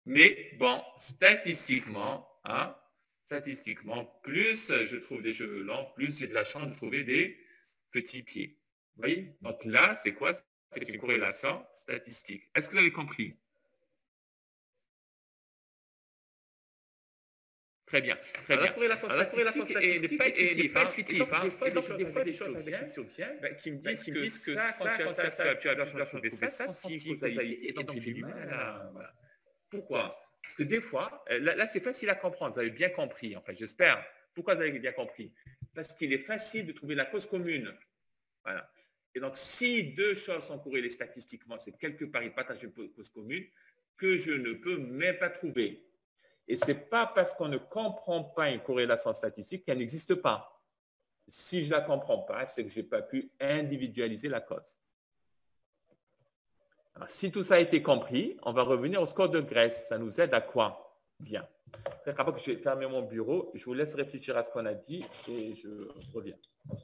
Mais bon, statistiquement, plus je trouve des cheveux longs, plus j'ai de la chance de trouver des petits pieds. Vous voyez? Donc là, c'est quoi? C'est une corrélation statistique. Est-ce que vous avez compris? Très bien, très Alors, bien. Alors, la corrélation statistique n'est pas intuitive. Et donc, des fois, des choses avec lesquelles viennent, qui me disent que ça, quand tu as ça, tu as besoin de trouver ça sans qu'il y ait une causalité. Et donc, j'ai du mal à la... Voilà. Pourquoi? Parce que des fois, là c'est facile à comprendre. Vous avez bien compris, en fait, j'espère. Pourquoi vous avez bien compris? Parce qu'il est facile de trouver la cause commune. Voilà. Et donc, si deux choses sont corrélées statistiquement, c'est quelque part, ils partagent une cause commune que je ne peux même pas trouver. Et ce n'est pas parce qu'on ne comprend pas une corrélation statistique qu'elle n'existe pas. Si je ne la comprends pas, c'est que je n'ai pas pu individualiser la cause. Alors, si tout ça a été compris, on va revenir au score de Grace. Ça nous aide à quoi? Bien. Après que je vais fermer mon bureau, je vous laisse réfléchir à ce qu'on a dit et je reviens.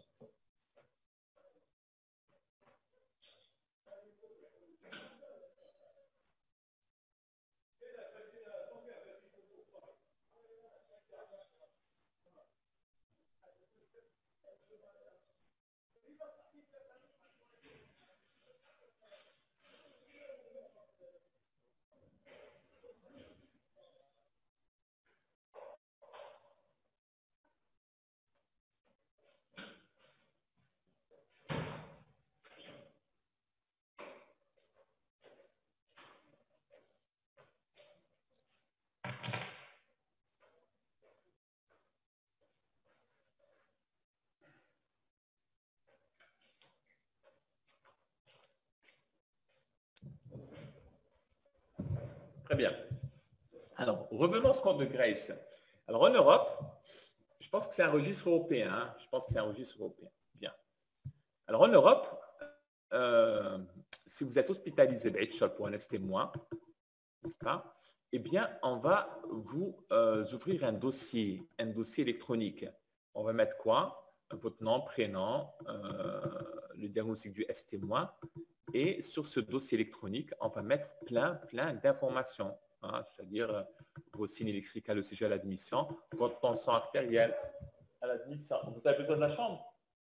Très bien. Alors, revenons au score de Grace. Alors, en Europe, je pense que c'est un registre européen. Hein. Je pense que c'est un registre européen. Bien. Alors, en Europe, si vous êtes hospitalisé pour un ST-, n'est-ce pas? Eh bien, on va vous ouvrir un dossier électronique. On va mettre quoi? Votre nom, prénom, le diagnostic du ST-. Et sur ce dossier électronique, on va mettre plein d'informations. Hein, c'est-à-dire vos signes électriques à l'ECG à l'admission, votre tension artérielle à l'admission. Vous avez besoin de la chambre?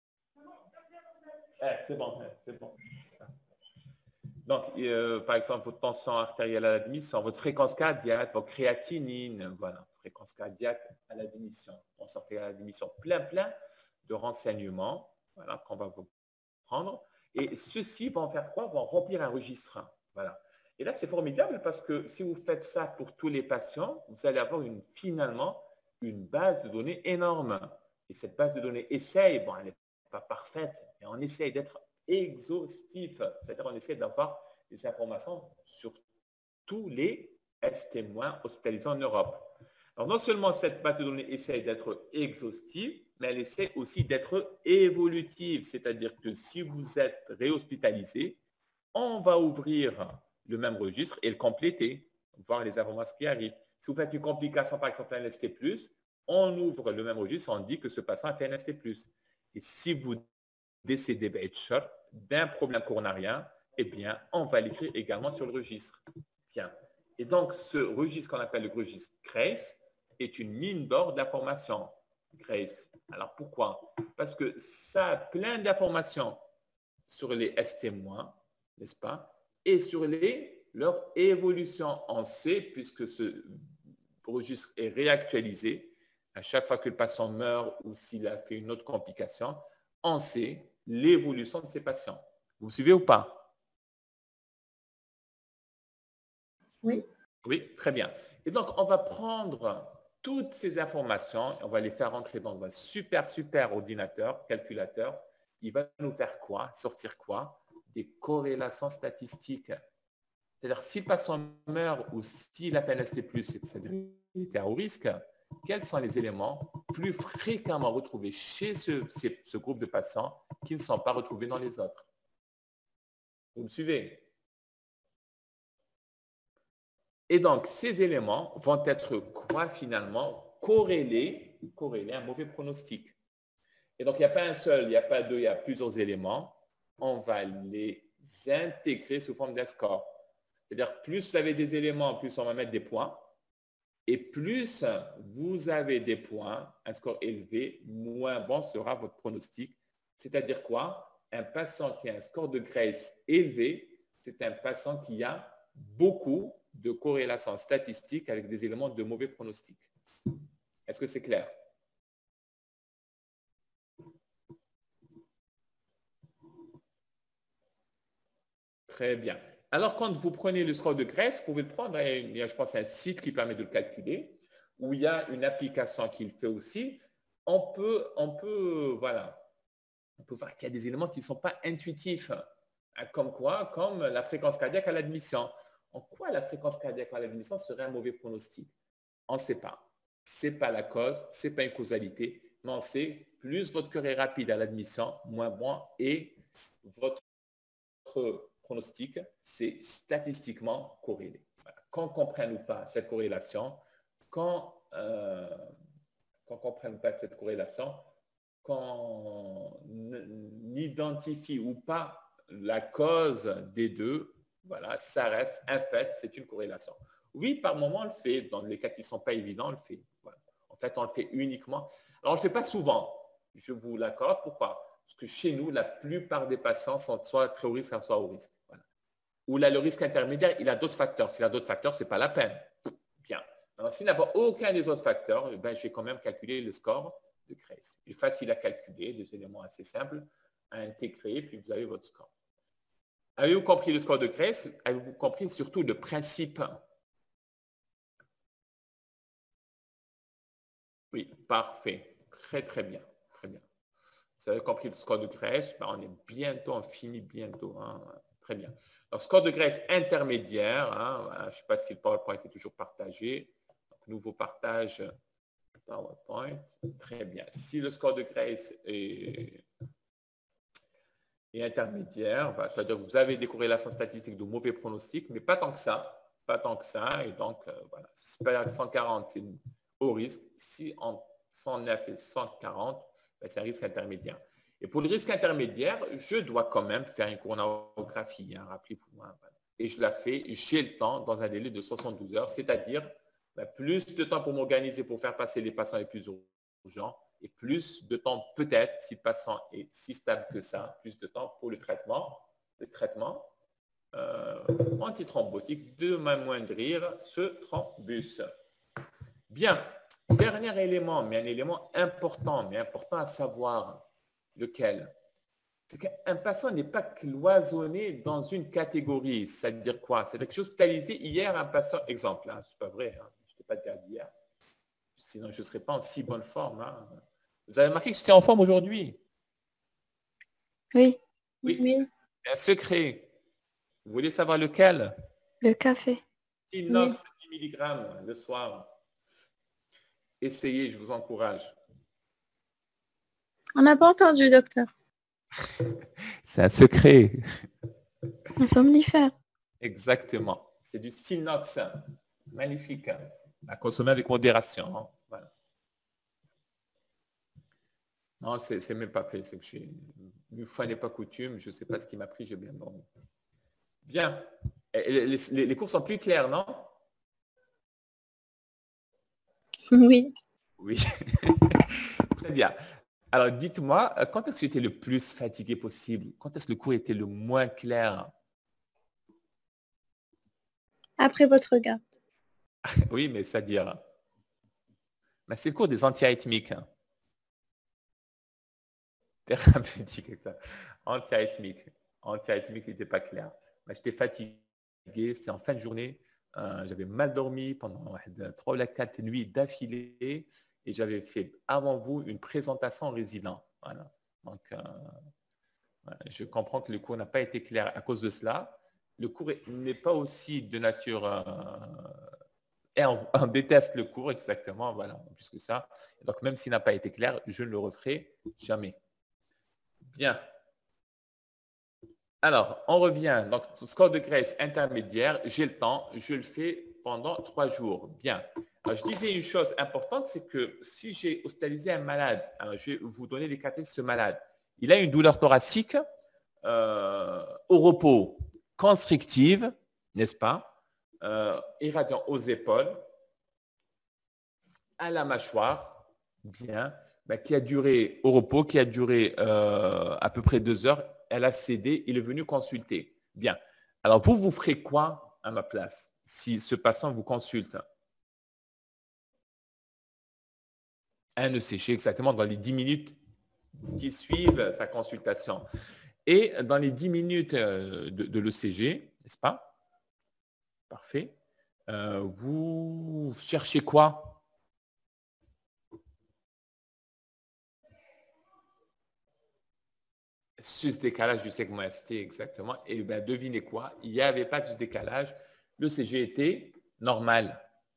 C'est bon, c'est bon. Donc, par exemple, votre tension artérielle à l'admission, votre fréquence cardiaque, votre créatinine, voilà, fréquence cardiaque à l'admission, tension artérielle à l'admission, plein de renseignements, voilà, qu'on va vous prendre. Et ceux-ci vont faire quoi? Vont remplir un registre. Voilà. Et là, c'est formidable parce que si vous faites ça pour tous les patients, vous allez avoir finalement une base de données énorme. Et cette base de données essaye, bon, elle n'est pas parfaite, mais on essaye d'être exhaustif. C'est-à-dire on essaie d'avoir des informations sur tous les ST- hospitalisés en Europe. Alors, non seulement cette base de données essaie d'être exhaustive, mais elle essaie aussi d'être évolutive. C'est-à-dire que si vous êtes réhospitalisé, on va ouvrir le même registre et le compléter, voir les informations qui arrivent. Si vous faites une complication, par exemple un ST+, on ouvre le même registre, on dit que ce patient a fait un ST+. Et si vous décédez d'un problème coronarien, eh bien, on va l'écrire également sur le registre. Bien. Et donc, ce registre qu'on appelle le registre GRACE est une mine d'or d'informations. GRACE. Alors, pourquoi? Parce que ça a plein d'informations sur les ST-, n'est-ce pas? Et sur leur évolution en C, puisque ce registre est réactualisé à chaque fois que le patient meurt ou s'il a fait une autre complication, on sait l'évolution de ces patients. Vous me suivez ou pas? Oui. Oui, très bien. Et donc, on va prendre toutes ces informations, on va les faire rentrer dans un super ordinateur, calculateur. Il va nous faire quoi? Sortir quoi? Des corrélations statistiques. C'est-à-dire, si le patient meurt ou s'il a fait un ST+, c'est-à-dire qu'il était à haut risque, quels sont les éléments plus fréquemment retrouvés chez ce groupe de patients qui ne sont pas retrouvés dans les autres? Vous me suivez? Et donc, ces éléments vont être quoi finalement? Corrélés, à un mauvais pronostic. Et donc, il n'y a pas un seul, il n'y a pas deux, il y a plusieurs éléments. On va les intégrer sous forme d'un score. C'est-à-dire, plus vous avez des éléments, plus on va mettre des points. Et plus vous avez des points, un score élevé, moins bon sera votre pronostic. C'est-à-dire quoi? Un patient qui a un score de Grace élevé, c'est un patient qui a beaucoup de corrélations statistiques avec des éléments de mauvais pronostic. Est-ce que c'est clair? Très bien. Alors, quand vous prenez le score de Grace, vous pouvez le prendre, il y a, je pense, un site qui permet de le calculer, où il y a une application qui le fait aussi. On peut voir qu'il y a des éléments qui ne sont pas intuitifs. Comme quoi? Comme la fréquence cardiaque à l'admission. En quoi la fréquence cardiaque à l'admission serait un mauvais pronostic? On ne sait pas. Ce n'est pas la cause, ce n'est pas une causalité, mais on sait plus votre cœur est rapide à l'admission, moins bon, et votre pronostic, c'est statistiquement corrélé. Voilà. Qu'on comprenne ou pas cette corrélation, qu'on comprenne ou pas cette corrélation, qu'on identifie ou pas la cause des deux, voilà, ça reste un fait, c'est une corrélation. Oui, par moment, on le fait. Dans les cas qui ne sont pas évidents, on le fait. Voilà. En fait, on le fait uniquement. Alors, on ne le fait pas souvent. Je vous l'accorde. Pourquoi? Parce que chez nous, la plupart des patients sont soit très haut risque, soit au risque. Voilà. Ou là, le risque intermédiaire, il a d'autres facteurs. S'il a d'autres facteurs, ce n'est pas la peine. Bien. Alors, s'il n'a pas aucun des autres facteurs, ben, je vais quand même calculer le score de Grace. Il est facile à calculer, des éléments assez simples à intégrer, puis vous avez votre score. Avez-vous compris le score de Grace? Avez-vous compris surtout le principe? Oui, parfait. Très, très bien. Très bien. Vous avez compris le score de Grace? Ben, on est bientôt, on finit bientôt. Hein. Très bien. Alors, score de Grace intermédiaire. Hein, voilà, je ne sais pas si le PowerPoint est toujours partagé. Donc, nouveau partage PowerPoint. Très bien. Si le score de Grace est intermédiaire, ben, c'est-à-dire que vous avez des corrélations statistiques de mauvais pronostics, mais pas tant que ça. Pas tant que ça. Et donc, voilà. Si c'est 140, c'est haut risque. Si en 109 et 140, ben, c'est un risque intermédiaire. Et pour le risque intermédiaire, je dois quand même faire une coronarographie, hein, rappelez-vous. Hein, voilà. Et je la fais, j'ai le temps dans un délai de 72 heures, c'est-à-dire ben, plus de temps pour m'organiser pour faire passer les patients les plus urgents et plus de temps peut-être, si le patient est si stable que ça, plus de temps pour le traitement antithrombotique de m'amoindrir ce thrombus. Bien, dernier élément, mais un élément important, à savoir lequel? C'est qu'un patient n'est pas cloisonné dans une catégorie. C'est-à-dire quoi? C'est quelque chose hospitalisé hier, un patient, exemple, hein, c'est pas vrai, hein, je n'étais pas déjà dit hier, sinon je ne serais pas en si bonne forme. Hein. Vous avez remarqué que j'étais en forme aujourd'hui? Oui. Oui. Oui. Un secret. Vous voulez savoir lequel? Le café. Inox 10 mg le soir. Essayez, je vous encourage. On n'a pas entendu, docteur. C'est un secret. Un somnifère. Exactement. C'est du Sinox. Magnifique. À consommer avec modération. Hein. Voilà. Non, c'est même pas fait. C'est que une fois n'est pas coutume. Je ne sais pas ce qui m'a pris. J'ai bien dormi. Bien. Les cours sont plus clairs, non? Oui. Oui. Très bien. Alors, dites-moi, quand est-ce que j'étais le plus fatigué possible? Quand est-ce que le cours était le moins clair? Après votre garde. Oui, mais c'est-à-dire... Mais c'est le cours des antiarythmiques. Hein. Thérapeutique, antiarythmique. Antiarythmique n'était pas clair. J'étais fatigué, c'était en fin de journée. J'avais mal dormi pendant 3 ou 4 nuits d'affilée et j'avais fait avant vous une présentation en résident. Voilà. Donc, je comprends que le cours n'a pas été clair à cause de cela. Le cours n'est pas aussi de nature... et on déteste le cours, exactement, voilà, plus que ça. Donc, même s'il n'a pas été clair, je ne le referai jamais. Bien. Alors, on revient. Donc, score de Grace intermédiaire, j'ai le temps, je le fais pendant 3 jours. Bien. Alors, je disais une chose importante, c'est que si j'ai hospitalisé un malade, alors je vais vous donner les caractéristiques de ce malade. Il a une douleur thoracique au repos constrictive, n'est-ce pas? Irradiant aux épaules, à la mâchoire, bien, ben, qui a duré au repos, qui a duré à peu près 2 heures. Elle a cédé, il est venu consulter. Bien. Alors, vous ferez quoi à ma place si ce patient vous consulte? Un ECG exactement dans les 10 minutes qui suivent sa consultation. Et dans les 10 minutes de l'ECG, n'est-ce pas? Parfait. Vous cherchez quoi? Sus-décalage du segment ST, exactement. Et bien, devinez quoi? Il n'y avait pas de sus-décalage. L'ECG était normal.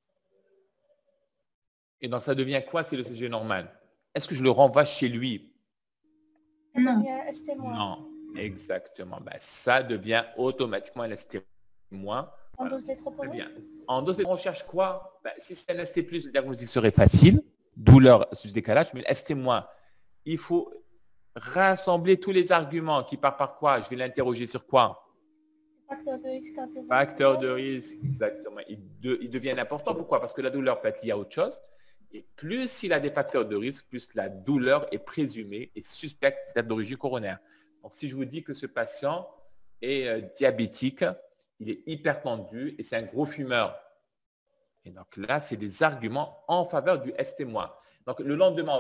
Et donc, ça devient quoi si l'ECG est normal? Est-ce que je le renvoie chez lui? Non. Non, exactement. Ben, ça devient automatiquement un ST-. En Voilà. dose Très bien. d'étroponine? En dose d'étroponine, on cherche quoi? Ben, si c'est un ST+, le diagnostic serait facile, douleur sus-décalage, mais le ST-, il faut rassembler tous les arguments qui partent par quoi? Je vais l'interroger sur quoi? Facteur de risque un peu Facteur de volumineux. risque, exactement. Il devient important. Pourquoi? Parce que la douleur peut être liée à autre chose. Et plus il a des facteurs de risque, plus la douleur est présumée et suspecte d'être d'origine coronaire. Donc, si je vous dis que ce patient est diabétique, il est hypertendu et c'est un gros fumeur. Et donc là, c'est des arguments en faveur du ST-. Donc, le lendemain,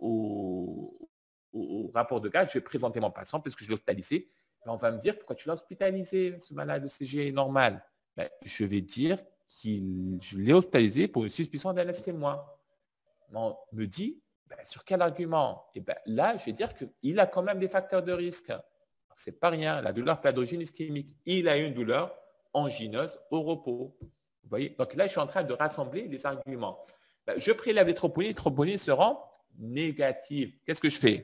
au rapport de garde, je vais présenter mon patient puisque je l'ai hospitalisé. On va me dire, pourquoi tu l'as hospitalisé, ce malade ECG est normal? Ben, je vais dire que je l'ai hospitalisé pour une suspicion d'un ST-. On me dit, ben, sur quel argument? Et ben, là, je vais dire qu'il a quand même des facteurs de risque. Ce n'est pas rien, la douleur peut être d'origine ischémique. Il a une douleur angineuse au repos. Vous voyez? Donc là, je suis en train de rassembler les arguments. Ben, je prélève les troponines se rend négatives. Qu'est-ce que je fais?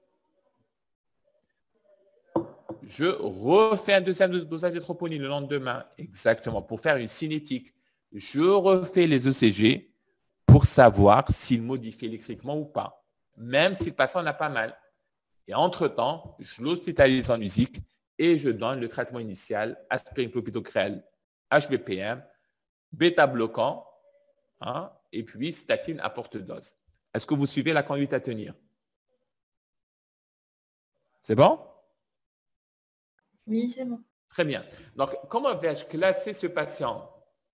Je refais un deuxième dosage de troponine le lendemain, exactement, pour faire une cinétique. Je refais les ECG pour savoir s'il modifie électriquement ou pas, même si le patient n'a pas mal. Et entre-temps, je l'hospitalise en musique et je donne le traitement initial, aspirine clopidogrel, HBPM, bêta-bloquant, hein, et puis statine à forte dose. Est-ce que vous suivez la conduite à tenir? C'est bon? Oui, c'est bon. Très bien. Donc, comment vais-je classer ce patient?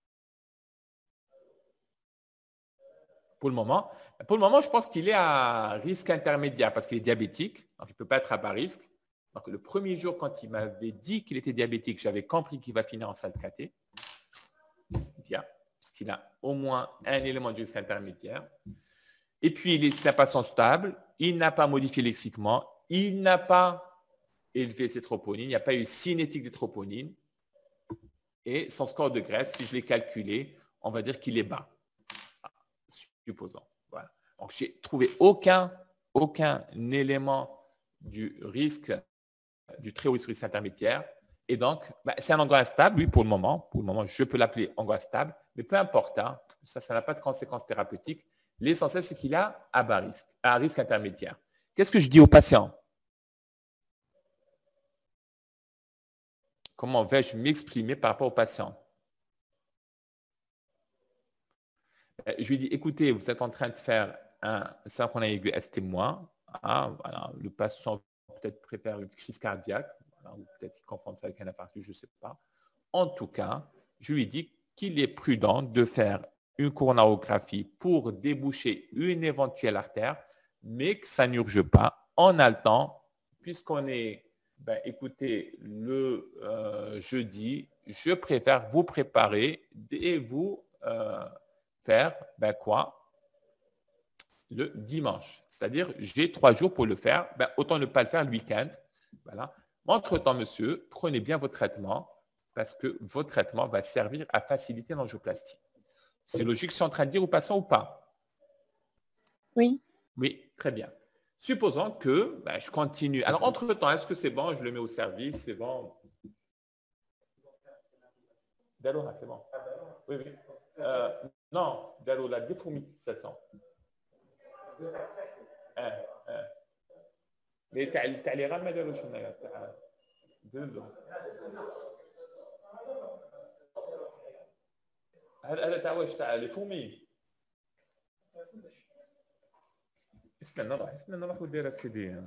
Pour le moment, je pense qu'il est à risque intermédiaire parce qu'il est diabétique, donc il ne peut pas être à bas risque. Donc, le premier jour, quand il m'avait dit qu'il était diabétique, j'avais compris qu'il va finir en salle de caté. Bien, puisqu'il a au moins un élément du risque intermédiaire. Et puis, c'est un patient stable, il n'a pas modifié électriquement, il n'a pas élevé ses troponines, il n'y a pas eu cinétique des troponines. Et son score de graisse, si je l'ai calculé, on va dire qu'il est bas, supposons. Voilà. Donc, j'ai trouvé aucun élément du risque, du très haut risque intermédiaire. Et donc, c'est un angoisse stable, oui, pour le moment. Pour le moment, je peux l'appeler angoisse stable, mais peu importe, hein, ça n'a pas de conséquences thérapeutiques. L'essentiel, c'est qu'il a à bas risque, à risque intermédiaire. Qu'est-ce que je dis aux patients? Comment vais-je m'exprimer par rapport aux patients? Je lui dis, écoutez, vous êtes en train de faire un synchrone aigu ST-. Ah, voilà, le patient peut-être préfère une crise cardiaque, voilà, ou peut-être qu'il confond ça avec un infarctus, je ne sais pas. En tout cas, je lui dis qu'il est prudent de faire une coronarographie pour déboucher une éventuelle artère, mais que ça n'urge pas en haletant, puisqu'on est, écoutez, le jeudi, je préfère vous préparer et vous faire, quoi? Le dimanche. C'est-à-dire, j'ai 3 jours pour le faire, autant ne pas le faire le week-end. Voilà. Entre-temps, monsieur, prenez bien votre traitement parce que votre traitement va servir à faciliter l'angioplastie. C'est logique, je suis en train de dire aux patients ou pas? Oui. Oui, très bien. Supposons que je continue. Alors, entre-temps, est-ce que c'est bon? Je le mets au service, c'est bon? Dallo, c'est bon. Oui, oui. Non, Dallo, la défourmisation. Mais تاع لي غير ما داروش هنايا تاع هذا تاع واش تاع لي فومي استنى نروح ودير السيدي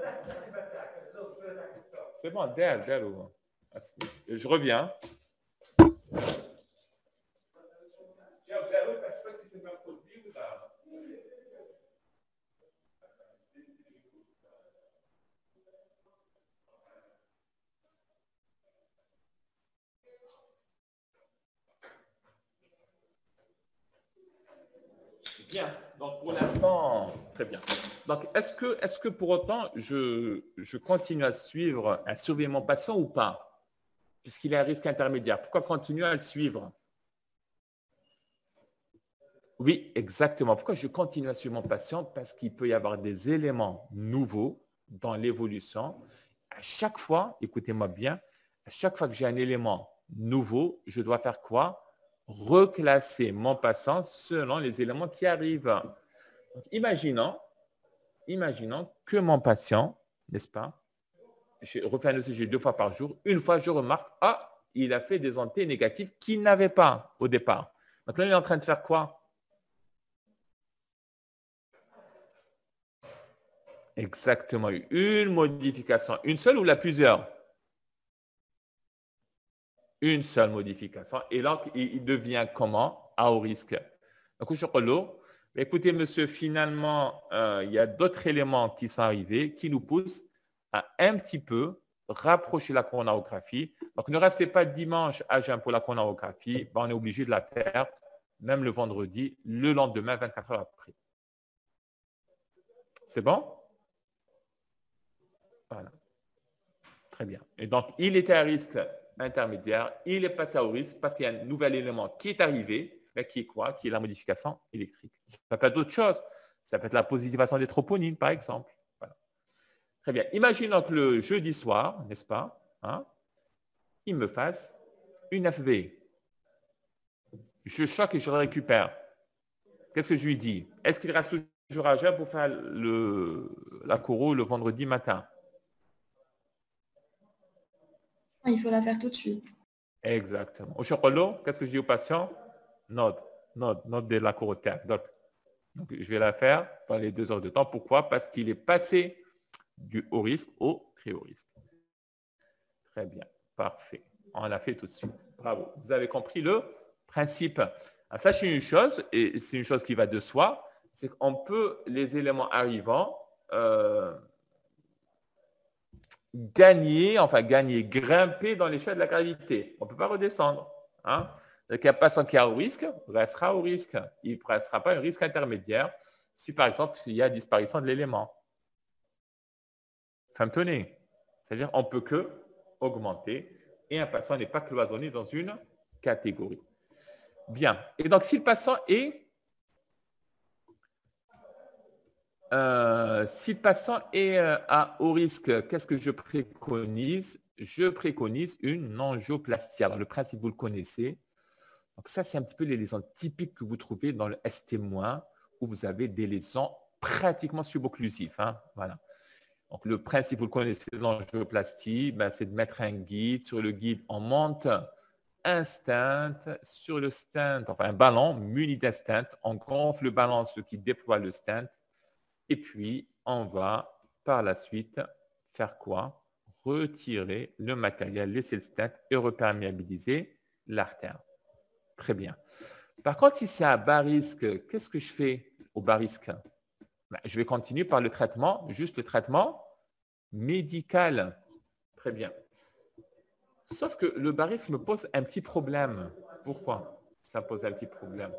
سي بون داروا جو reviens Bien, donc pour l'instant, très bien. Donc, est-ce que pour autant, je continue à surveiller mon patient ou pas? Puisqu'il est à risque intermédiaire. Pourquoi continuer à le suivre? Oui, exactement. Pourquoi je continue à suivre mon patient? Parce qu'il peut y avoir des éléments nouveaux dans l'évolution. À chaque fois, écoutez-moi bien, à chaque fois que j'ai un élément nouveau, je dois faire quoi? Reclasser mon patient selon les éléments qui arrivent. Donc, imaginons que mon patient, n'est-ce pas, je refais un ECG 2 fois par jour. Une fois, je remarque, il a fait des anté négatifs qu'il n'avait pas au départ. Donc là, il est en train de faire quoi? Exactement, une modification. Une seule ou la plusieurs? Une seule modification. Et là, il devient comment? À haut risque. Donc, je reloue. Écoutez, monsieur, finalement, il y a d'autres éléments qui sont arrivés qui nous poussent à un petit peu rapprocher la coronarographie. Donc, ne restez pas dimanche à jeun pour la coronarographie. On est obligé de la faire, même le vendredi, le lendemain, 24 heures après. C'est bon? Voilà. Très bien. Et donc, il était à risque intermédiaire. Il est passé au risque parce qu'il y a un nouvel élément qui est arrivé. Mais qui est quoi? Qui est la modification électrique. Ça peut être d'autres choses. Ça peut être la positivation des troponines, par exemple. Voilà. Très bien. Imaginons que le jeudi soir, n'est-ce pas, il me fasse une FV. Je choque et je le récupère. Qu'est-ce que je lui dis? Est-ce qu'il reste toujours à jeun pour faire la choro le vendredi matin? Il faut la faire tout de suite. Exactement. Au chocolat, qu'est-ce que je dis au patient? Note de la chorotherapie. Donc, je vais la faire dans les 2 heures de temps. Pourquoi? Parce qu'il est passé du haut risque au très haut risque. Très bien. Parfait. On l'a fait tout de suite. Bravo. Vous avez compris le principe. Alors, sachez une chose, et c'est une chose qui va de soi, c'est qu'on peut, les éléments arrivants, grimper dans l'échelle de la gravité. On ne peut pas redescendre. Donc, un patient qui est au risque restera au risque. Il ne restera pas un risque intermédiaire si, par exemple, il y a disparition de l'élément. Femme-tenez. C'est-à-dire qu'on ne peut que augmenter et un patient n'est pas cloisonné dans une catégorie. Bien. Et donc, si le patient est à haut risque, qu'est-ce que je préconise? Je préconise une angioplastie. Alors, le principe, vous le connaissez. Donc, ça, c'est un petit peu les lésions typiques que vous trouvez dans le ST-, où vous avez des lésions pratiquement subocclusives. Voilà. Donc, le principe, vous le connaissez de l'angioplastie, c'est de mettre un guide. Sur le guide, on monte un stent. Sur le stent, enfin un ballon muni d'un stent. On gonfle le ballon, ce qui déploie le stent. Et puis, on va par la suite faire quoi? Retirer le matériel, laisser le stent et reperméabiliser l'artère. Très bien. Par contre, si c'est à bas risque, qu'est-ce que je fais au bas risque? Je vais continuer par le traitement, juste le traitement médical. Très bien. Sauf que le bas risque me pose un petit problème. Pourquoi ça pose un petit problème?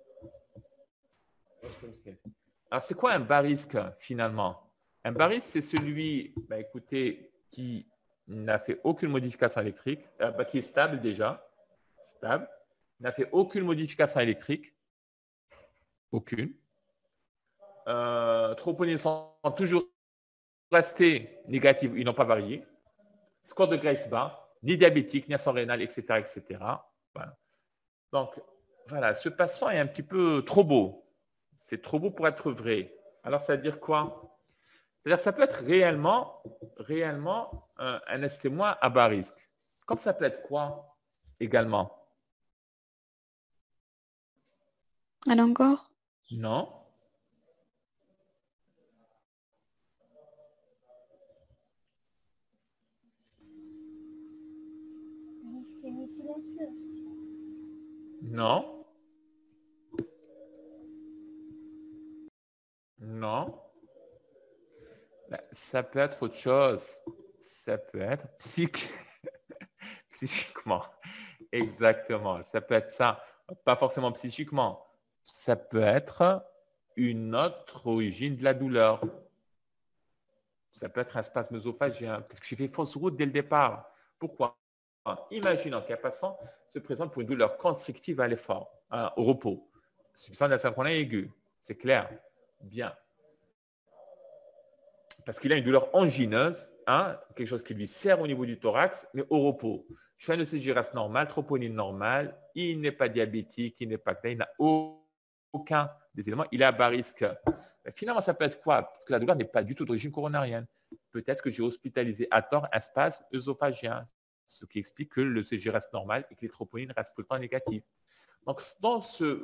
Alors, c'est quoi un bas risque finalement? Un bas risque, c'est celui, écoutez, qui n'a fait aucune modification électrique, qui est stable déjà, stable, n'a fait aucune modification électrique, aucune. Troponines sont toujours restés négatifs, ils n'ont pas varié. Score de Grace bas, ni diabétique, ni accident rénal, etc., etc. Voilà. Donc, voilà, ce patient est un petit peu trop beau. C'est trop beau pour être vrai. Alors, ça veut dire quoi? C'est-à-dire que ça peut être réellement un ST- à bas risque. Comme ça peut être quoi également? Allez encore? Non. L'ischémie silencieuse. Non. Non. Ben, ça peut être autre chose. Ça peut être psychiquement. Exactement. Ça peut être ça. Pas forcément psychiquement. Ça peut être une autre origine de la douleur. Ça peut être un spasme œsophagien. Parce que j'ai fait fausse route dès le départ. Pourquoi? Imaginons qu'un patient se présente pour une douleur constrictive à l'effort, au repos. Subissant de la synchrone aiguë. C'est clair? Bien. Parce qu'il a une douleur angineuse, quelque chose qui lui serre au niveau du thorax, mais au repos. Chaîne de ECG reste normale, troponine normale, il n'est pas diabétique, il n'est pas clair, il n'a aucun des éléments, il est à bas risque. Mais finalement, ça peut être quoi? Parce que la douleur n'est pas du tout d'origine coronarienne. Peut-être que j'ai hospitalisé à tort un spasme œsophagien, ce qui explique que le ECG reste normal et que les troponines restent tout le temps négatives. Donc, dans ce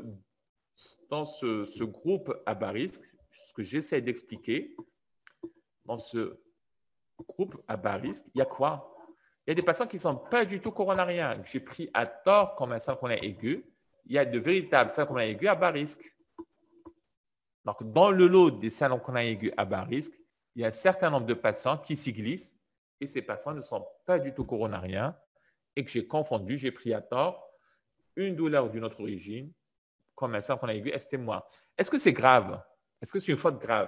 groupe à bas risque, ce que j'essaie d'expliquer, dans ce groupe à bas risque, il y a quoi? Il y a des patients qui ne sont pas du tout coronariens, que j'ai pris à tort comme un synchrone aigu. Il y a de véritables synchrone aigus à bas risque. Donc, dans le lot des synchrone aigus à bas risque, il y a un certain nombre de patients qui s'y glissent et ces patients ne sont pas du tout coronariens et que j'ai confondu, j'ai pris à tort une douleur d'une autre origine comme un synchrone aigu ST-. Est-ce que c'est grave? Est-ce que c'est une faute grave?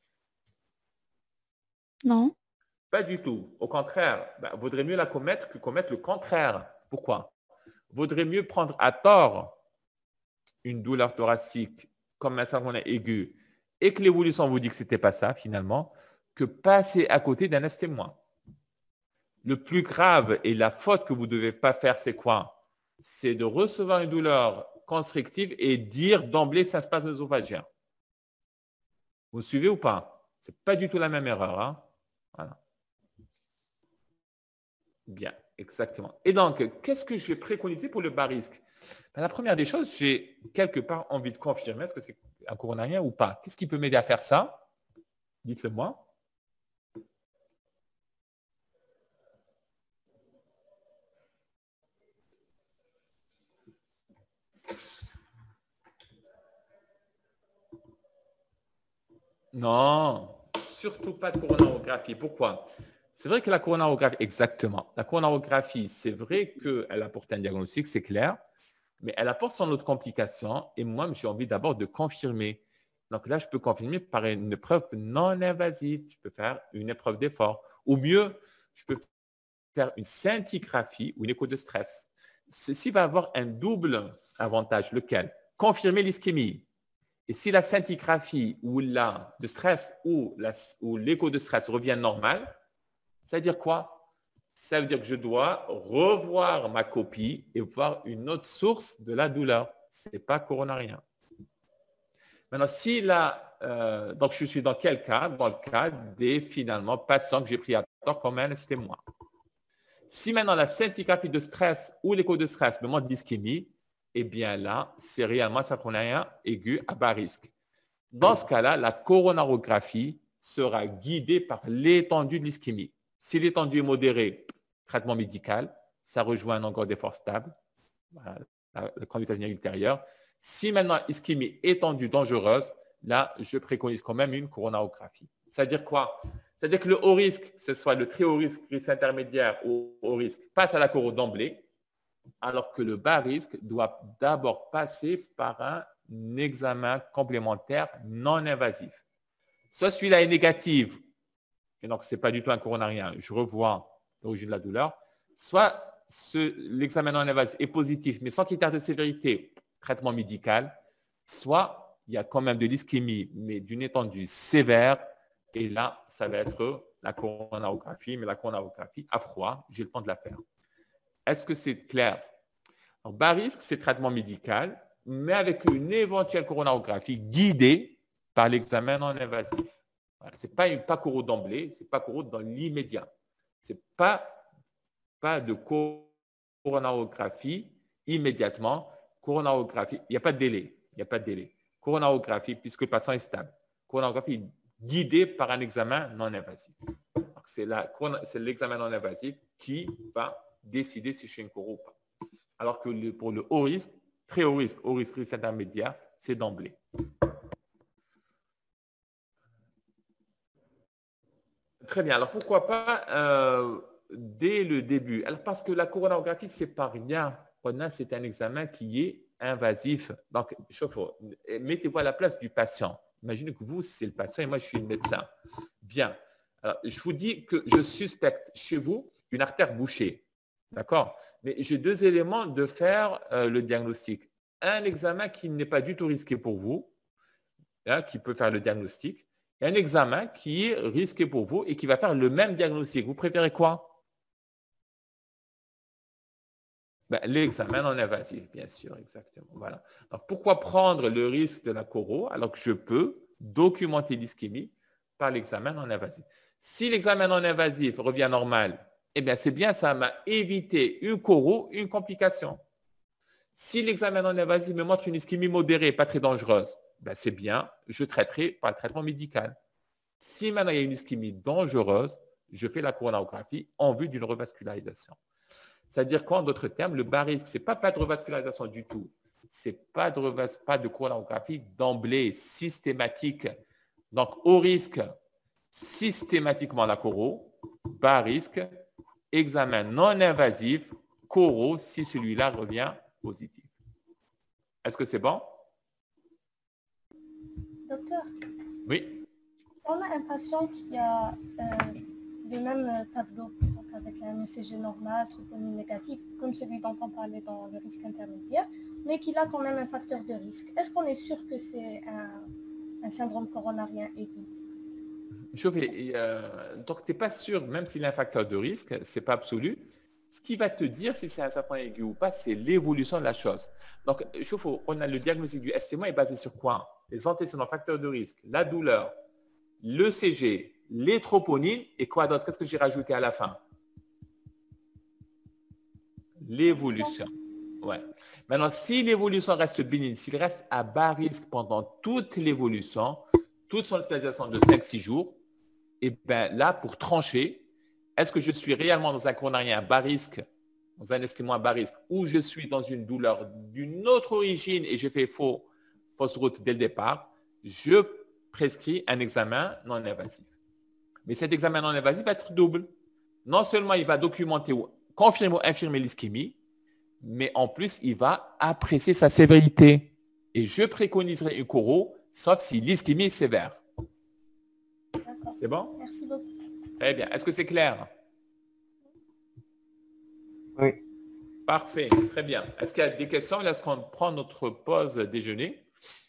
Non. Pas du tout. Au contraire, vaudrait mieux la commettre que commettre le contraire. Pourquoi? Vaudrait mieux prendre à tort une douleur thoracique comme un syndrome aigu et que l'évolution vous dit que ce n'était pas ça finalement, que passer à côté d'un ST-. Le plus grave et la faute que vous ne devez pas faire, c'est quoi? C'est de recevoir une douleur constrictive et dire d'emblée ça se passe œsophagien. Vous suivez ou pas? Ce n'est pas du tout la même erreur. Hein? Voilà. Bien, exactement. Et donc, qu'est-ce que je vais préconiser pour le bas risque? La première des choses, j'ai quelque part envie de confirmer est-ce que c'est un coronarien ou pas. Qu'est-ce qui peut m'aider à faire ça? Dites-le moi. Non, surtout pas de coronarographie. Pourquoi? C'est vrai que la coronarographie, exactement. La coronarographie, c'est vrai qu'elle apporte un diagnostic, c'est clair, mais elle apporte son autre complication et moi, j'ai envie d'abord de confirmer. Donc là, je peux confirmer par une épreuve non invasive. Je peux faire une épreuve d'effort. Ou mieux, je peux faire une scintigraphie ou une écho de stress. Ceci va avoir un double avantage. Lequel? Confirmer l'ischémie. Et si la scintigraphie ou la de stress ou l'écho de stress revient normal, ça veut dire quoi? Ça veut dire que je dois revoir ma copie et voir une autre source de la douleur. Ce n'est pas coronarien. Maintenant, si donc je suis dans quel cas? Dans le cas des finalement patients que j'ai pris à tort comme un ST-. Si maintenant la scintigraphie de stress ou l'écho de stress me montre l'ischémie, eh bien là, c'est réellement synchrone aigu à bas risque. Dans ce cas-là, la coronarographie sera guidée par l'étendue de l'ischémie. Si l'étendue est modérée, traitement médical, ça rejoint un angle d'effort stable, voilà, la conduite à venir ultérieure. Si maintenant ischémie étendue dangereuse, là, je préconise quand même une coronarographie. C'est-à-dire quoi? C'est-à-dire que le haut risque, que ce soit le très haut risque, risque intermédiaire ou haut risque, passe à la coro d'emblée, alors que le bas risque doit d'abord passer par un examen complémentaire non invasif. Soit celui-là est négatif, et donc ce n'est pas du tout un coronarien, je revois l'origine de la douleur, soit l'examen non invasif est positif, mais sans critère de sévérité, traitement médical, soit il y a quand même de l'ischémie, mais d'une étendue sévère, et là, ça va être la coronarographie, mais la coronarographie à froid, j'ai le temps de la faire. Est-ce que c'est clair? Alors, bas risque, c'est traitement médical, mais avec une éventuelle coronarographie guidée par l'examen non invasif. Voilà. Ce n'est pas coro d'emblée, ce n'est pas coro dans l'immédiat. Ce n'est pas de coronarographie immédiatement. Coronarographie, il n'y a pas de délai. Il n'y a pas de délai. Coronarographie, puisque le patient est stable. Coronarographie guidée par un examen non invasif. C'est l'examen non invasif qui va décider si je suis une coro ou pas. Alors que pour le haut risque, très haut risque intermédiaire, c'est d'emblée. Très bien. Alors, pourquoi pas dès le début? Alors, parce que la coronarographie, c'est pas rien. C'est un examen qui est invasif. Donc, mettez-vous à la place du patient. Imaginez que vous, c'est le patient et moi, je suis le médecin. Bien. Alors, je vous dis que je suspecte chez vous une artère bouchée. D'accord? Mais j'ai deux éléments de faire le diagnostic. Un examen qui n'est pas du tout risqué pour vous, hein, qui peut faire le diagnostic. Et un examen qui est risqué pour vous et qui va faire le même diagnostic. Vous préférez quoi? Ben, l'examen non invasif, bien sûr, exactement. Voilà. Alors, pourquoi prendre le risque de la coro alors que je peux documenter l'ischémie par l'examen non invasif? Si l'examen non invasif revient normal, eh bien, c'est bien, ça m'a évité une coro, une complication. Si l'examen non invasif me montre une ischémie modérée, pas très dangereuse, ben, c'est bien, je traiterai par le traitement médical. Si maintenant il y a une ischémie dangereuse, je fais la coronarographie en vue d'une revascularisation. C'est-à-dire qu'en d'autres termes, le bas risque, ce n'est pas de revascularisation du tout. Ce n'est pas de coronarographie d'emblée systématique. Donc, haut risque, systématiquement la coro, bas risque, examen non invasif, coro, si celui-là revient positif. Est-ce que c'est bon? Docteur, Oui. si on a un patient qui a le même tableau, donc avec un ECG normal, troponin négatif, comme celui dont on parlait dans le risque intermédiaire, mais qu'il a quand même un facteur de risque, est-ce qu'on est sûr que c'est un syndrome coronarien aigu? Donc, tu n'es pas sûr, même s'il a un facteur de risque, ce n'est pas absolu. Ce qui va te dire si c'est un syndrome aigu ou pas, c'est l'évolution de la chose. Donc, on a le diagnostic du ST- est basé sur quoi? Les antécédents facteurs de risque, la douleur, l'ECG, les troponines et quoi d'autre? Qu'est-ce que j'ai rajouté à la fin? L'évolution. Ouais. Maintenant, si l'évolution reste bénigne, s'il reste à bas risque pendant toute l'évolution, toute son hospitalisation de 5-6 jours, et bien là, pour trancher, est-ce que je suis réellement dans un coronarien à bas risque, dans un ST- à bas risque, ou je suis dans une douleur d'une autre origine et j'ai fait fausse route dès le départ, je prescris un examen non invasif. Mais cet examen non invasif va être double. Non seulement il va documenter ou confirmer ou infirmer l'ischémie, mais en plus, il va apprécier sa sévérité. Et je préconiserai une coro, sauf si l'ischémie est sévère. D'accord. C'est bon? Merci beaucoup. Très bien. Est-ce que c'est clair? Oui. Parfait. Très bien. Est-ce qu'il y a des questions? Est-ce qu'on prend notre pause déjeuner?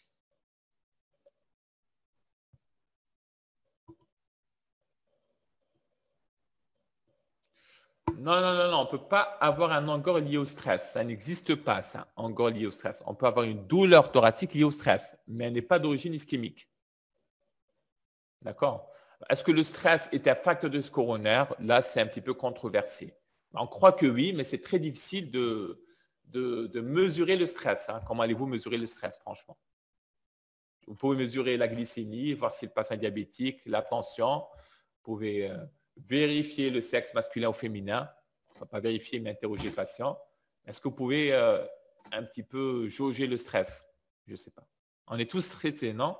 Non, non, non, non. On ne peut pas avoir un angor lié au stress. Ça n'existe pas, ça, angor lié au stress. On peut avoir une douleur thoracique liée au stress, mais elle n'est pas d'origine ischémique. D'accord? Est-ce que le stress est un facteur de risque coronaire? Là, c'est un petit peu controversé. On croit que oui, mais c'est très difficile de mesurer le stress. Hein. Comment allez-vous mesurer le stress, franchement? Vous pouvez mesurer la glycémie, voir si le patient est diabétique, la tension. Vous pouvez vérifier le sexe masculin ou féminin. Enfin, pas vérifier, mais interroger le patient. Est-ce que vous pouvez un petit peu jauger le stress? Je ne sais pas. On est tous stressés, non?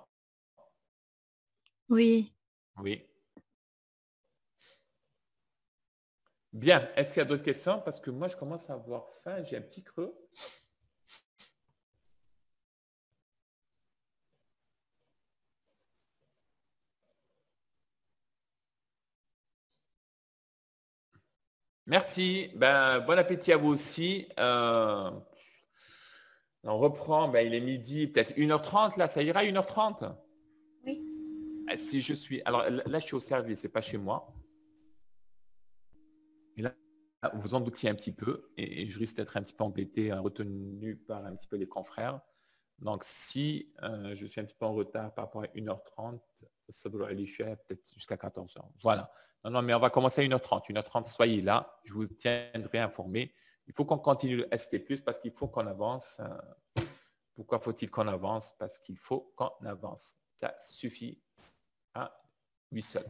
Oui. Oui. Bien. Est-ce qu'il y a d'autres questions? Parce que moi, je commence à avoir faim. J'ai un petit creux. Merci. Ben, bon appétit à vous aussi. On reprend. Ben, il est midi, peut-être 1h30. Là, ça ira 1h30? Oui. Si je suis... Alors là, je suis au service, ce n'est pas chez moi. Et là, vous vous en doutiez un petit peu. Et je risque d'être un petit peu embêté, retenu par un petit peu les confrères. Donc, si je suis un petit peu en retard par rapport à 1h30, ça doit aller peut-être jusqu'à 14h. Voilà. Non, non, mais on va commencer à 1h30. 1h30, soyez là. Je vous tiendrai informé. Il faut qu'on continue le ST+, parce qu'il faut qu'on avance Pourquoi faut-il qu'on avance? Parce qu'il faut qu'on avance. Ça suffit à lui seul.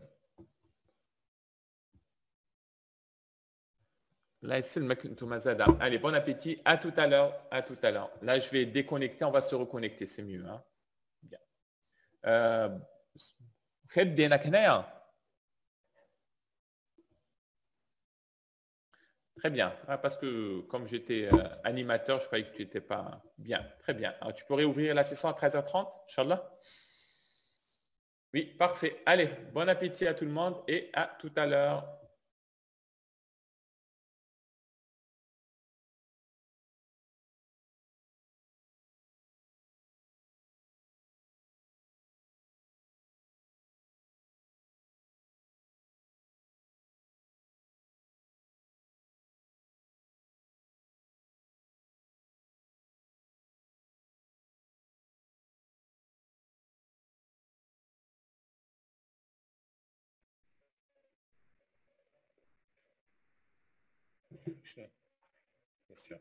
Allez, bon appétit. À tout à l'heure. À tout à l'heure. Là, je vais déconnecter. On va se reconnecter. C'est mieux. Hein? Bien. Très bien. Ah, parce que comme j'étais animateur, je croyais que tu n'étais pas bien. Très bien. Alors, tu pourrais ouvrir la session à 13h30, Inch'Allah? Oui, parfait. Allez, bon appétit à tout le monde et à tout à l'heure. Bien sûr.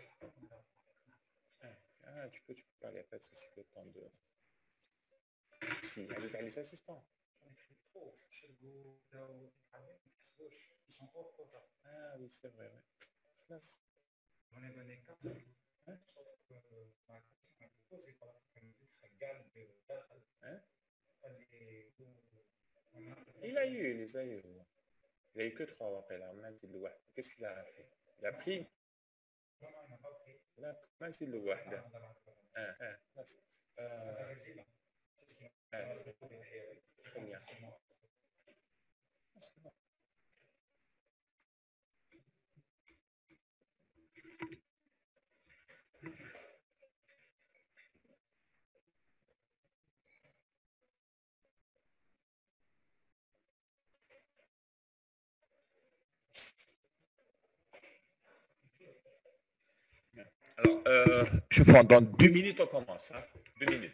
Tu peux parler, pas de souci, le temps de... Si, avec les assistants. Ah oui, c'est vrai, ouais. Classe. J'en ai donné 4. Hein? Il a eu, les a eu. Il a eu que 3 après là. Qu'est-ce qu'il a fait? Il a pris? لا ما نزيد له واحدة بس très bien. Alors, je fais dans 2 minutes, on commence. Hein? 2 minutes.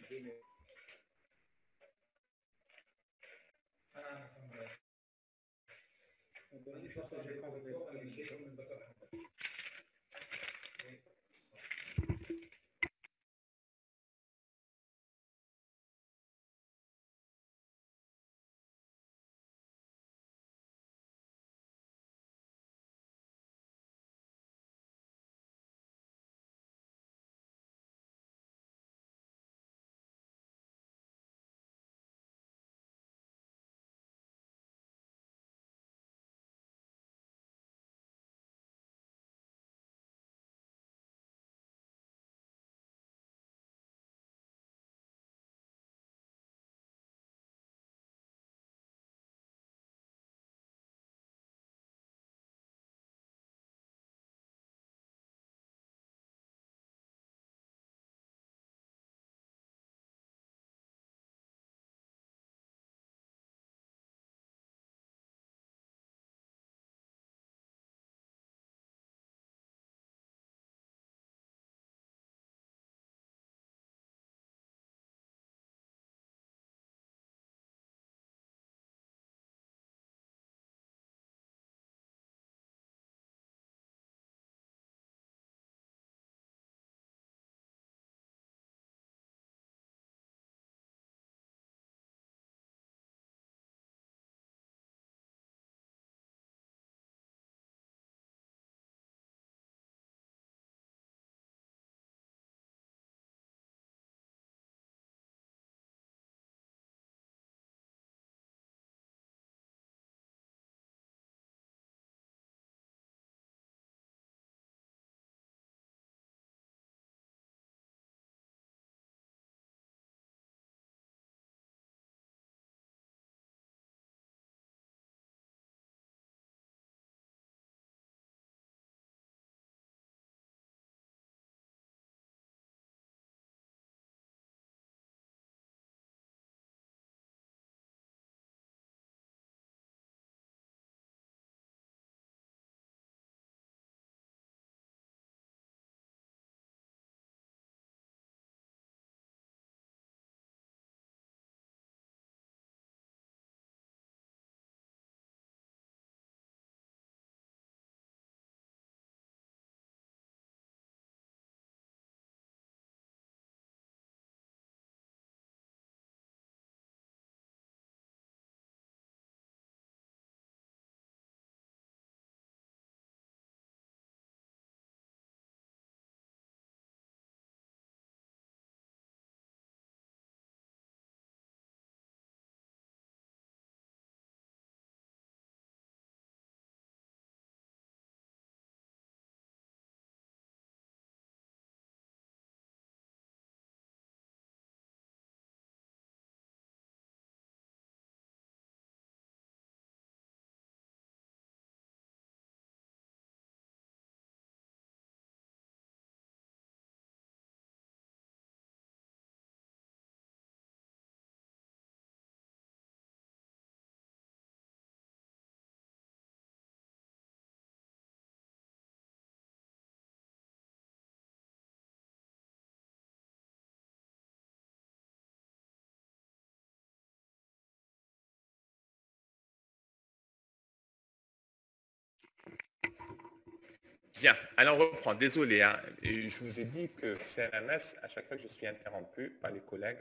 Bien, alors on reprend. Désolé, hein. Et je vous ai dit que CNMS, à chaque fois que je suis interrompu par les collègues,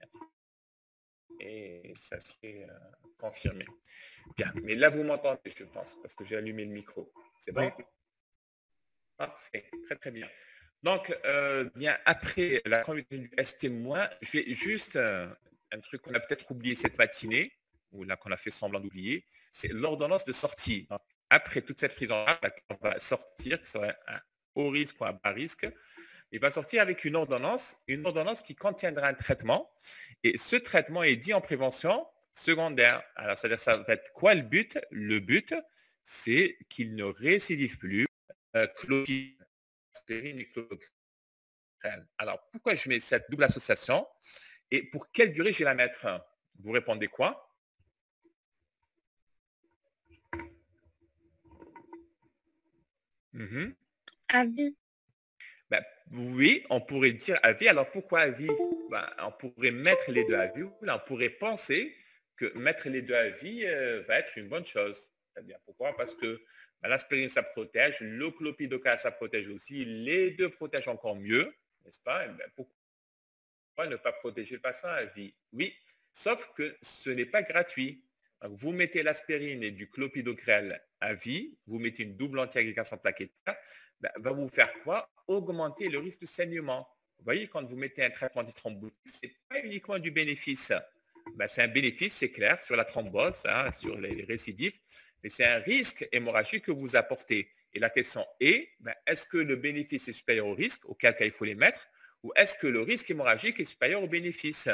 et ça s'est confirmé. Bien, mais là vous m'entendez, je pense, parce que j'ai allumé le micro. C'est bon? Oui. Parfait, très très bien. Donc, bien après la conduite du ST-, je vais juste un truc qu'on a peut-être oublié cette matinée, ou là qu'on a fait semblant d'oublier, c'est l'ordonnance de sortie. Donc, après toute cette prise en charge, on va sortir, que ce soit un haut risque ou un bas risque, il va sortir avec une ordonnance qui contiendra un traitement. Et ce traitement est dit en prévention secondaire. Alors, c'est-à-dire, ça va être quoi le but? Le but, c'est qu'il ne récidive plus. Clopidogrel et clopidogrel. Alors, pourquoi je mets cette double association et pour quelle durée je vais la mettre? Vous répondez quoi? À vie. Ben, oui, on pourrait dire à vie. Alors, pourquoi à vie? Ben, on pourrait mettre les deux à vie. Là, on pourrait penser que mettre les deux à vie va être une bonne chose. Eh bien, pourquoi? Parce que ben, l'aspirine, ça protège, le clopidogrel, ça protège aussi. Les deux protègent encore mieux, n'est-ce pas? Eh bien, pourquoi ne pas protéger le patient à vie? Oui, sauf que ce n'est pas gratuit. Donc, vous mettez l'aspirine et du clopidogrel à vie, vous mettez une double antiagrégation plaquettaire, ben, va vous faire quoi? Augmenter le risque de saignement. Vous voyez, quand vous mettez un traitement antithrombotique, ce n'est pas uniquement du bénéfice. Ben, c'est un bénéfice, c'est clair, sur la thrombose, hein, sur les récidives, mais c'est un risque hémorragique que vous apportez. Et la question est, ben, est-ce que le bénéfice est supérieur au risque, auquel cas il faut les mettre, ou est-ce que le risque hémorragique est supérieur au bénéfice?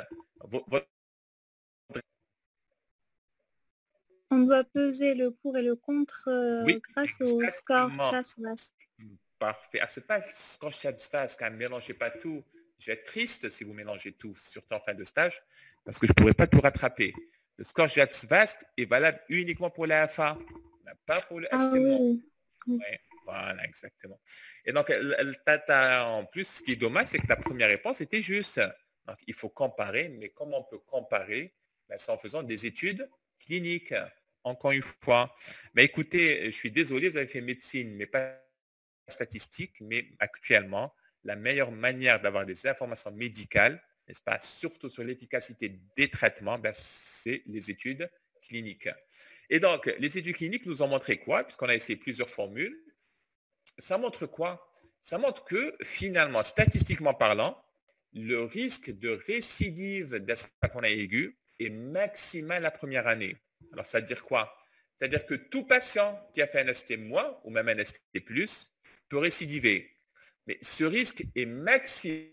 On doit peser le pour et le contre Oui, grâce au score exactement. CHAS-VASc. Parfait. Ah, c'est pas score CHAS-VASc, quand même, mélangez pas tout. Je vais être triste si vous mélangez tout, surtout en fin de stage, parce que je ne pourrais pas tout rattraper. Le score CHAS-VASC est valable uniquement pour la FA, pas pour le Ah ST-. oui. Ouais, voilà, exactement. Et donc, en plus, ce qui est dommage, c'est que ta première réponse était juste. Donc, il faut comparer, mais comment on peut comparer? Ben, c'est en faisant des études cliniques, encore une fois. Mais écoutez, je suis désolé, vous avez fait médecine, mais pas statistique, mais actuellement, la meilleure manière d'avoir des informations médicales, n'est-ce pas, surtout sur l'efficacité des traitements, ben, c'est les études cliniques. Et donc, les études cliniques nous ont montré quoi? Puisqu'on a essayé plusieurs formules. Ça montre quoi? Ça montre que finalement, statistiquement parlant, le risque de récidive d'accident aigu est maximal la première année. Alors, ça veut dire quoi? C'est-à-dire que tout patient qui a fait un ST- ou même un ST+, peut récidiver. Mais ce risque est maximal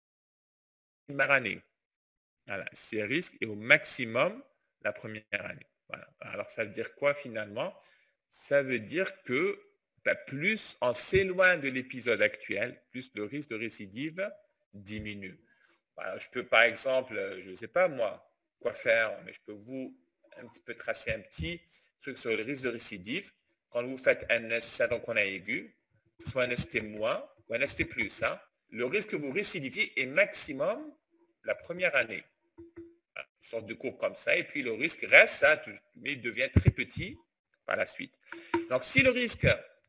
année. Voilà, ce risque est au maximum la première année. Voilà. Alors, ça veut dire quoi finalement? Ça veut dire que plus on s'éloigne de l'épisode actuel, plus le risque de récidive diminue. Voilà, je peux par exemple, je ne sais pas moi quoi faire, mais je peux vous un petit peu tracer un petit truc sur le risque de récidive. Quand vous faites un syndrome aigu, que ce soit un ST- ou un ST+, hein, le risque que vous récidiviez est maximum la première année. Une sorte de courbe comme ça, et puis le risque reste, hein, mais il devient très petit par la suite. Donc, si le risque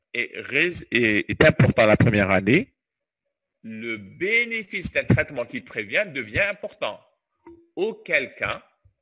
est important la première année, le bénéfice d'un traitement qui prévient devient important. Auquel cas,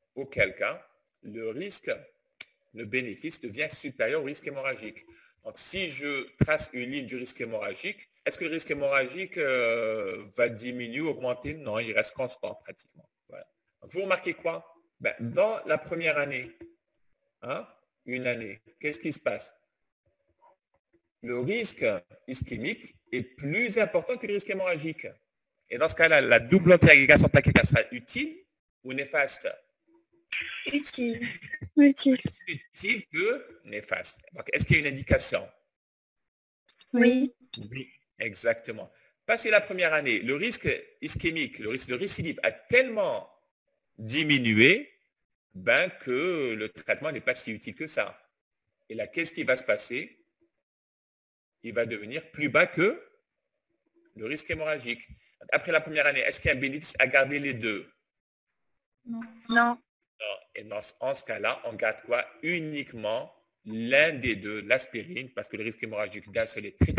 le bénéfice devient supérieur au risque hémorragique. Donc, si je trace une ligne du risque hémorragique, est-ce que le risque hémorragique va diminuer, augmenter? Non, il reste constant pratiquement. Voilà. Donc, vous remarquez quoi? Ben, dans la première année, hein, une année, qu'est-ce qui se passe? Le risque ischémique est plus important que le risque hémorragique. Et dans ce cas-là, la double antiagrégation plaquettaire sera utile ou néfaste? Utile. Utile. Utile que néfaste. Donc, est-ce qu'il y a une indication? Oui. Oui, exactement. Passé la première année, le risque ischémique, le risque de récidive a tellement diminué que le traitement n'est pas si utile que ça. Et là, qu'est-ce qui va se passer? Il va devenir plus bas que le risque hémorragique. Après la première année, est-ce qu'il y a un bénéfice à garder les deux? Non. Non. Et en ce cas-là, on garde quoi? Uniquement l'un des deux, l'aspirine, parce que le risque hémorragique d'un seul est très très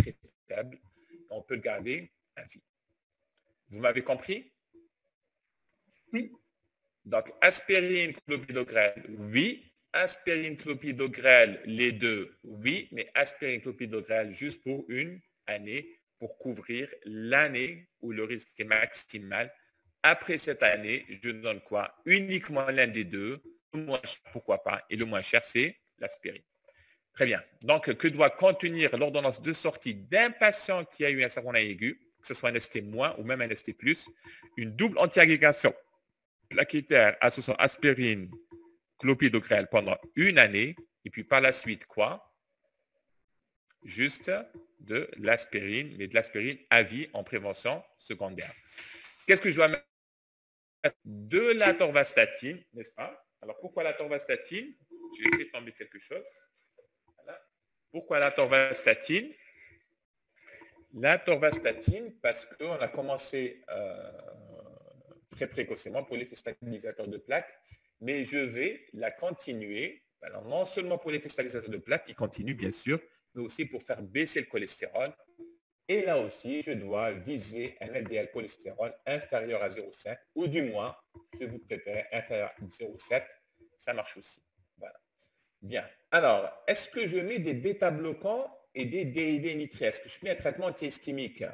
faible. On peut le garder à vie. Vous m'avez compris? Oui. Donc, aspirine, clopidogrel, oui. Aspirine, clopidogrel, les deux, oui. Mais aspirine, clopidogrel, juste pour une année, pour couvrir l'année où le risque est maximal. Après cette année, je donne quoi? Uniquement l'un des deux. Le moins cher, pourquoi pas? Et le moins cher, c'est l'aspirine. Très bien. Donc, que doit contenir l'ordonnance de sortie d'un patient qui a eu un syndrome aigu, que ce soit un ST- ou même un ST+, une double antiagrégation plaquettaire associant aspirine, clopidogrel pendant une année, et puis par la suite, quoi? Juste de l'aspirine, mais de l'aspirine à vie en prévention secondaire. Qu'est-ce que je dois mettre? De la torvastatine, n'est-ce pas? Alors, pourquoi la torvastatine? J'ai essayé de tomber quelque chose. Voilà. Pourquoi la torvastatine? La torvastatine, parce qu'on a commencé très précocement pour l'effet stabilisateur de plaques, mais je vais la continuer. Alors, non seulement pour l'effet stabilisateur de plaques, qui continue bien sûr, mais aussi pour faire baisser le cholestérol. Et là aussi, je dois viser un LDL cholestérol inférieur à 0,5 ou du moins, si vous préférez, inférieur à 0,7. Ça marche aussi. Voilà. Bien. Alors, est-ce que je mets des bêta-bloquants et des dérivés nitrés? Est-ce que je mets un traitement anti-ischémique?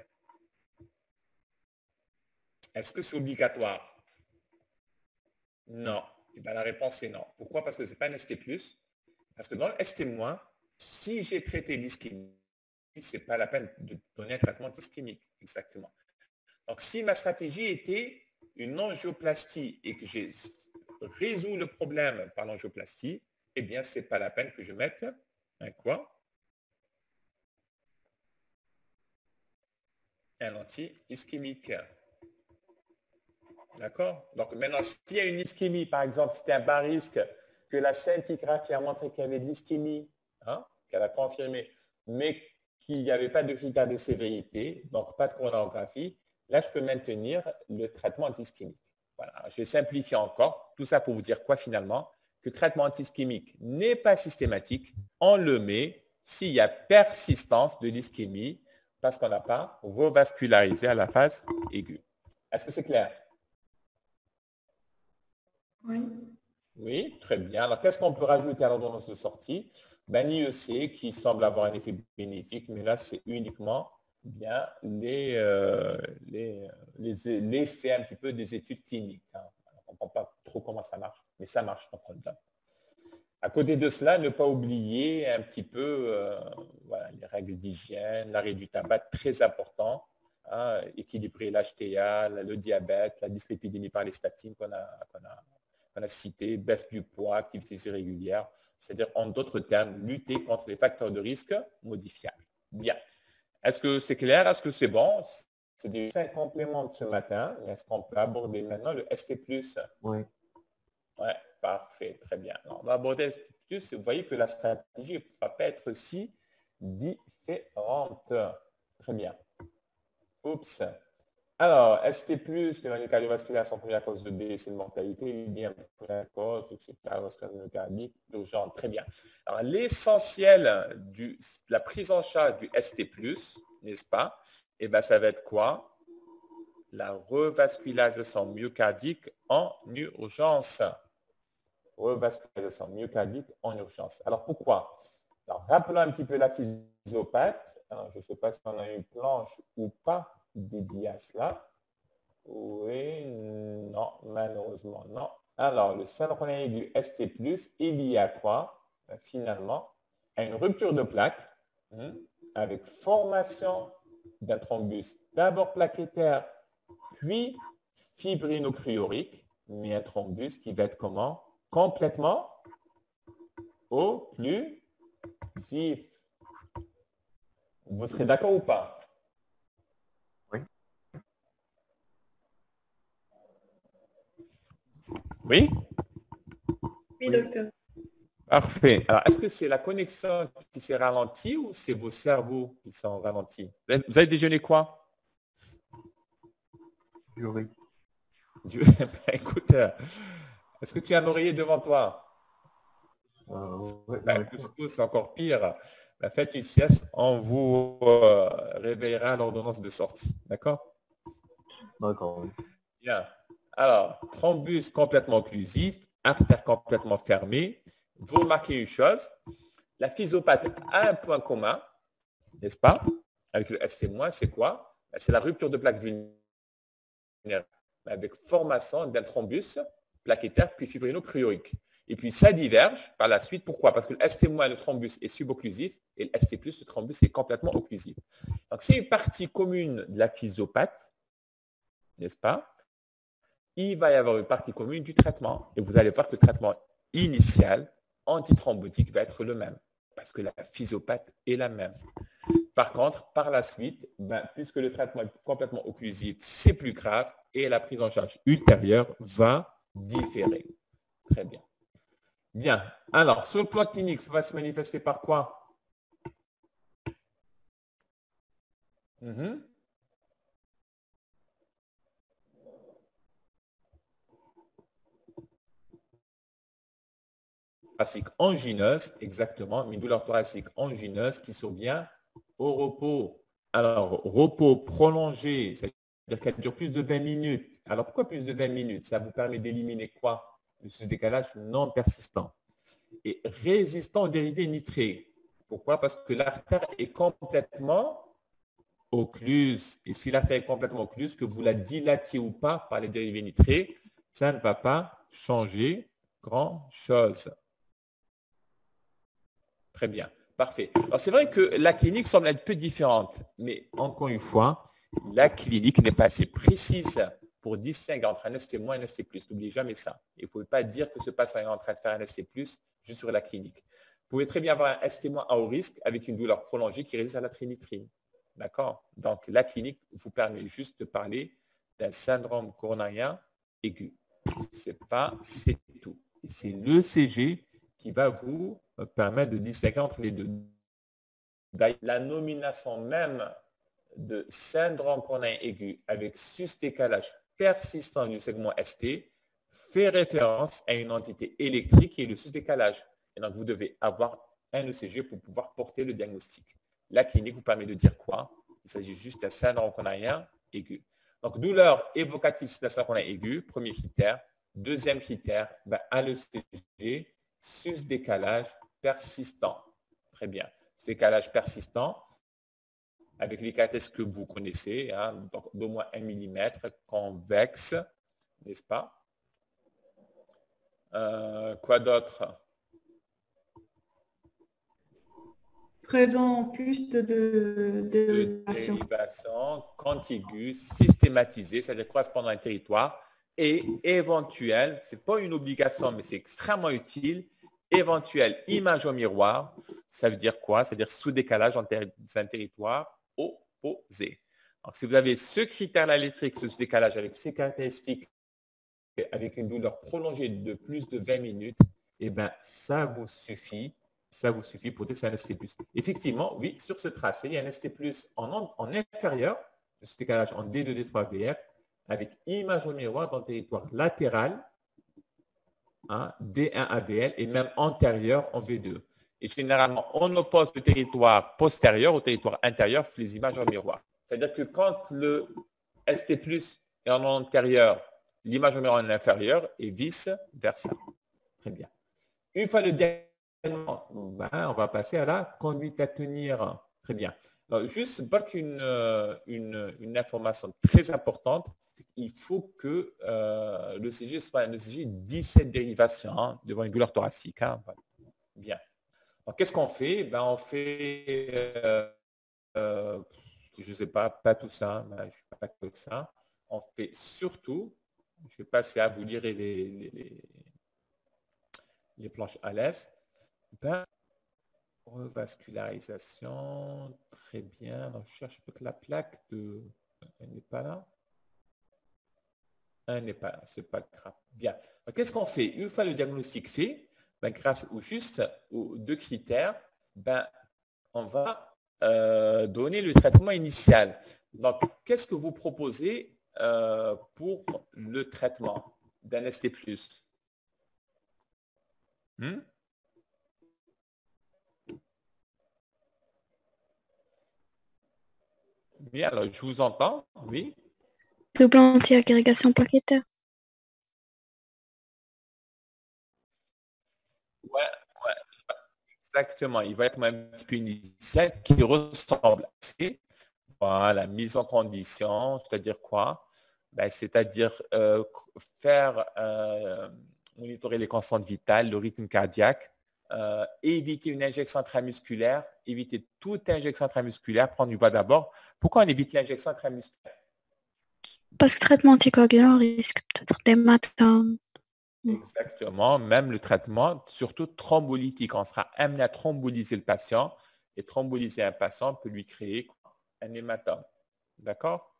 Est-ce que c'est obligatoire? Non. Et bien, la réponse est non. Pourquoi? Parce que ce n'est pas un ST+. Parce que dans le ST-, si j'ai traité l'ischémie, ce n'est pas la peine de donner un traitement anti-ischémique. Exactement. Donc, si ma stratégie était une angioplastie et que j'ai résolu le problème par l'angioplastie, eh bien, ce n'est pas la peine que je mette un quoi? Un anti-ischémique. D'accord? Donc maintenant, s'il y a une ischémie, par exemple, c'était un bas risque, que la scintigraphie a montré qu'il y avait de l'ischémie, qu'elle a confirmé, mais qu'il n'y avait pas de critères de sévérité, donc pas de coronarographie, là, je peux maintenir le traitement anti-ischémique. Voilà. Je vais simplifier encore. Tout ça pour vous dire quoi finalement? Que le traitement anti-ischémique n'est pas systématique. On le met s'il y a persistance de l'ischémie parce qu'on n'a pas revascularisé à la phase aiguë. Est-ce que c'est clair? Oui. Oui, très bien. Alors, qu'est-ce qu'on peut rajouter à l'ordonnance de sortie? Ben, l'IEC qui semble avoir un effet bénéfique, mais là, c'est uniquement bien l'effet un petit peu des études cliniques. On ne comprend pas trop comment ça marche, mais ça marche quand on le donne. À côté de cela, ne pas oublier un petit peu voilà, les règles d'hygiène, l'arrêt du tabac, très important. Équilibrer l'HTA, le diabète, la dyslipidémie par les statines qu'on a cité, baisse du poids, activités irrégulières, c'est-à-dire en d'autres termes, lutter contre les facteurs de risque modifiables. Bien. Est-ce que c'est clair? Est-ce que c'est bon? C'est des 5 compléments de ce matin. Est-ce qu'on peut aborder maintenant le ST+? Oui. Ouais, parfait, très bien. Alors, on va aborder le ST+. Vous voyez que la stratégie ne va pas être si différente. Très bien. Oups. Alors, ST+, le cardiovasculaire, son première cause de décès de mortalité, l'IDM, première cause, c'est cardiovasculaire cardiaque, urgente. Très bien. Alors, l'essentiel de la prise en charge du ST+, n'est-ce pas? Eh bien, ça va être quoi? La revascularisation myocardique en urgence. Revascularisation myocardique en urgence. Alors, pourquoi? Alors, rappelons un petit peu la physiopathe. Je ne sais pas si on a une planche ou pas dédiée à cela. Oui, non, malheureusement, non. Alors, le syndrome aigu ST+, il y a quoi? Finalement, à une rupture de plaque avec formation d'un thrombus d'abord plaquettaire, puis fibrinochorique, mais un thrombus qui va être comment? Complètement occlusif. Vous serez d'accord ou pas? Oui. Oui? Oui, docteur. Parfait. Alors, est-ce que c'est la connexion qui s'est ralentie ou c'est vos cerveaux qui sont ralentis? Vous avez déjeuné quoi? Du riz. Écoute, est-ce que tu as un oreiller devant toi? Ouais, Couscous, c'est encore pire. Ben, faites une sieste, on vous réveillera à l'ordonnance de sortie. D'accord? D'accord. Bien. Alors, thrombus complètement occlusif, artère complètement fermée. Vous remarquez une chose, la physiopathe a un point commun, n'est-ce pas? Avec le ST-, c'est quoi? Ben, c'est la rupture de plaque vulnéraire avec formation d'un thrombus plaquettaire puis fibrino-cruorique. Et puis ça diverge par la suite. Pourquoi? Parce que le ST-, le thrombus est subocclusif et le ST+, le thrombus est complètement occlusif. Donc c'est une partie commune de la physiopathe, n'est-ce pas? Il va y avoir une partie commune du traitement. Et vous allez voir que le traitement initial antithrombotique va être le même parce que la physiopathe est la même. Par contre, par la suite, ben, puisque le traitement est complètement occlusif, c'est plus grave et la prise en charge ultérieure va différer. Très bien. Bien. Alors, sur le plan clinique, ça va se manifester par quoi? Thoracique angineuse, exactement, une douleur thoracique angineuse qui survient au repos. Alors, repos prolongé, c'est-à-dire qu'elle dure plus de 20 minutes. Alors, pourquoi plus de 20 minutes? Ça vous permet d'éliminer quoi? Le sus-décalage non persistant. Et résistant aux dérivés nitrés. Pourquoi? Parce que l'artère est complètement occluse. Et si l'artère est complètement occluse, que vous la dilatiez ou pas par les dérivés nitrés, ça ne va pas changer grand-chose. Très bien, parfait. Alors c'est vrai que la clinique semble être peu différente, mais encore une fois, la clinique n'est pas assez précise pour distinguer entre un ST- et un ST+. N'oubliez jamais ça. Et vous ne pouvez pas dire que ce patient est en train de faire un ST+, juste sur la clinique. Vous pouvez très bien avoir un ST- à haut risque avec une douleur prolongée qui résiste à la trinitrine. D'accord? Donc la clinique vous permet juste de parler d'un syndrome coronarien aigu. C'est pas, c'est tout. Et c'est l'ECG qui va vous permettre de distinguer entre les deux. La nomination même de syndrome coronarien aigu avec sus-décalage persistant du segment ST fait référence à une entité électrique qui est le sus-décalage. Et donc, vous devez avoir un ECG pour pouvoir porter le diagnostic. La clinique vous permet de dire quoi? Il s'agit juste d'un syndrome coronarien aigu. Donc, douleur évocatrice d'un syndrome coronarien aigu, premier critère. Deuxième critère, un ECG, sus-décalage persistant. Très bien. Décalage persistant, avec les caractéristiques que vous connaissez, hein, donc d'au moins 1 mm, convexe, n'est-ce pas? Quoi d'autre? Présent plus de De dérivation. dérivation contiguë, systématisée, c'est-à-dire correspondant à un territoire, et éventuelle, ce n'est pas une obligation, mais c'est extrêmement utile, éventuelle image au miroir, ça veut dire quoi? C'est-à-dire sous-décalage dans un territoire opposé. Alors, si vous avez ce critère-là électrique, ce sous-décalage avec ces caractéristiques, avec une douleur prolongée de plus de 20 minutes, eh bien, ça vous suffit pour dire que c'est un ST+. Effectivement, oui, sur ce tracé, il y a un ST+, en inférieur, ce décalage en D2, D3, VF, avec image au miroir dans le territoire latéral, hein, D1 AVL, et même antérieur en V2. Et généralement, on oppose le territoire postérieur au territoire intérieur pour les images au miroir. C'est-à-dire que quand le ST+ est en antérieur, l'image au miroir en inférieur et vice-versa. Très bien. Une fois le diagnostic, on va passer à la conduite à tenir. Très bien. Alors, juste une information très importante. Il faut que le CG soit un ECG 17 dérivations hein, devant une douleur thoracique. Hein. Voilà. Bien. Qu'est-ce qu'on fait? On fait, je ne sais pas tout ça. Je ne suis pas que ça. On fait surtout, je vais passer à vous lire les planches à l'aise. Revascularisation, très bien. Alors, je cherche peut-être la plaque de... Elle n'est pas là. Elle n'est pas là, c'est pas grave. Bien. Qu'est-ce qu'on fait? Une fois le diagnostic fait, grâce aux deux critères, on va donner le traitement initial. Donc, qu'est-ce que vous proposez pour le traitement d'un ST+. Oui, alors je vous entends. Oui. Double anti-agrégation plaquettaire. Ouais, ouais, exactement. Il va être un petit peu initial qui ressemble à voilà, mise en condition, c'est-à-dire quoi? Ben, c'est-à-dire faire monitorer les constantes vitales, le rythme cardiaque, éviter une injection intramusculaire, éviter toute injection intramusculaire, prendre du bas d'abord. Pourquoi on évite l'injection intramusculaire? Parce que traitement anticoagulant risque peut-être d'hématome. Exactement, même le traitement, surtout thrombolytique, on sera amené à thromboliser le patient et thromboliser un patient peut lui créer un hématome. D'accord?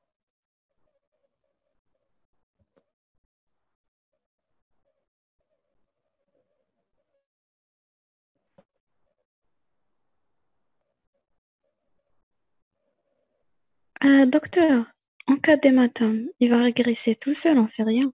Docteur, en cas d'hématome, il va régresser tout seul, on fait rien.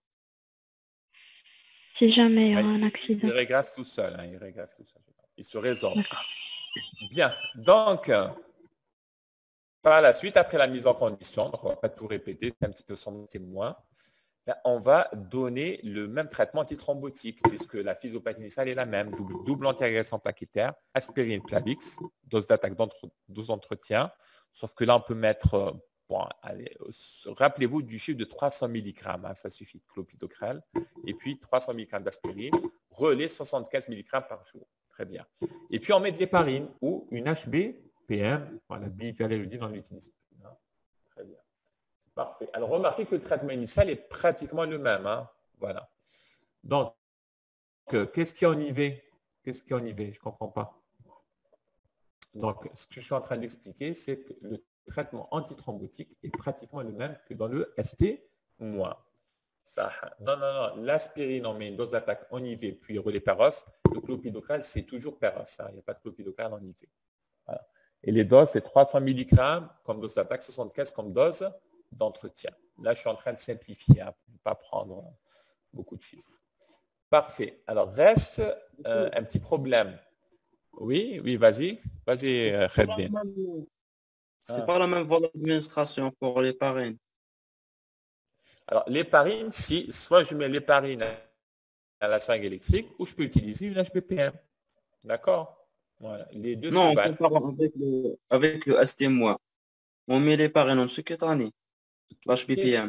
Si jamais il y aura un Il accident. régresse tout seul, hein, il régresse tout seul. Il se résorbe. D'accord. Bien, donc, par la suite, après la mise en condition, donc on ne va pas tout répéter, c'est un petit peu son témoin, ben, on va donner le même traitement antithrombotique, puisque la physiopathie initiale est la même, double antiagrégation plaquettaire, aspirine, Plavix, dose d'attaque 12 entretiens, sauf que là, on peut mettre, bon, allez, rappelez-vous du chiffre de 300 mg, hein, ça suffit, clopidogrel, et puis 300 mg d'aspirine, relais 75 mg par jour. Très bien. Et puis, on met de l'héparine ou une HB-PM, voilà, bivalérudine, on l'utilise. Très bien. Parfait. Alors, remarquez que le traitement initial est pratiquement le même. Hein. Voilà. Donc, qu'est-ce qui est en IV? Qu'est-ce qui est en IV? Je ne comprends pas. Donc, ce que je suis en train d'expliquer, c'est que le traitement antithrombotique est pratiquement le même que dans le ST-. Ça, non, non, non. L'aspirine, on met une dose d'attaque en IV, puis relais Péros. Le clopidogrel, c'est toujours Péros. Hein. Il n'y a pas de clopidogrel en IV. Voilà. Et les doses, c'est 300 mg comme dose d'attaque, 75 comme dose d'entretien. Là, je suis en train de simplifier hein, pour ne pas prendre beaucoup de chiffres. Parfait. Alors, reste un petit problème. Oui, oui, vas-y. Vas-y, Kheddin. C'est pas la même voie d'administration pour les parrains. Alors, l'héparine, si, soit je mets l'héparine à la seringue électrique ou je peux utiliser une HBPM. D'accord? Voilà. Les deux Non, se on valent. compare avec le ST-. On met les parrains en secrétaire, l'HBPM.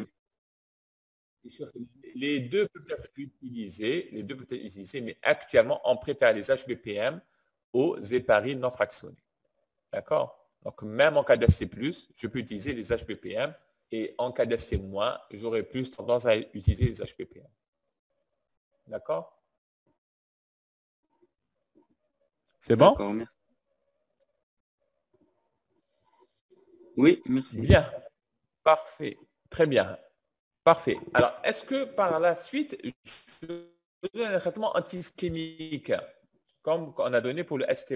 Les deux peuvent être utilisés, mais actuellement, on préfère les HBPM aux héparines non fractionnées. D'accord? Donc, même en cas d'ST+, je peux utiliser les HBPM et en cas d'ST-, j'aurais plus tendance à utiliser les HBPM. D'accord? C'est bon? D'accord, merci. Oui, merci. Bien. Parfait. Très bien. Parfait. Alors, est-ce que par la suite, je donne un traitement anti-ischémique comme on a donné pour le ST-?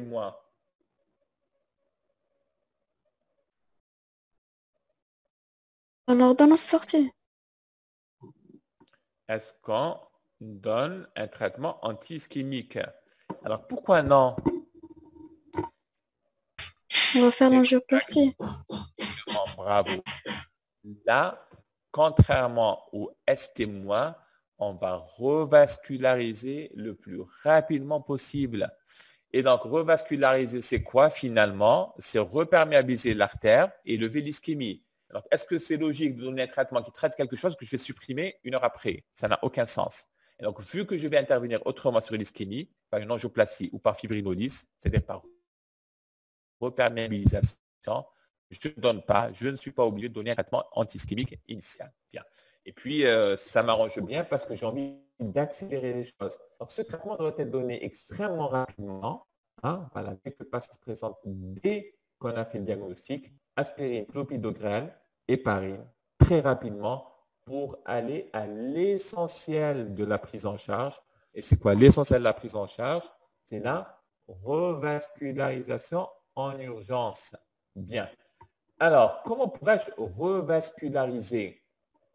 Dans l'ordonnance sortie. Est-ce qu'on donne un traitement anti-ischémique? Alors, pourquoi non? On va faire l'angioplastie. Bravo. Là, contrairement au ST-, on va revasculariser le plus rapidement possible. Et donc, revasculariser, c'est quoi finalement? C'est reperméabiliser l'artère et lever l'ischémie. Alors, est-ce que c'est logique de donner un traitement qui traite quelque chose que je vais supprimer une heure après? Ça n'a aucun sens. Et donc, vu que je vais intervenir autrement sur l'ischémie, par une angioplastie ou par fibrinolyse, c'est-à-dire par reperméabilisation, je ne donne pas, je ne suis pas obligé de donner un traitement anti-ischémique initial. Bien. Et puis, ça m'arrange bien parce que j'ai envie d'accélérer les choses. Donc, ce traitement doit être donné extrêmement rapidement. Hein, voilà, dès que le patient se présente, dès qu'on a fait le diagnostic, aspirine, clopidogrel, héparine, très rapidement pour aller à l'essentiel de la prise en charge. Et c'est quoi l'essentiel de la prise en charge? C'est la revascularisation en urgence. Bien. Alors, comment pourrais-je revasculariser?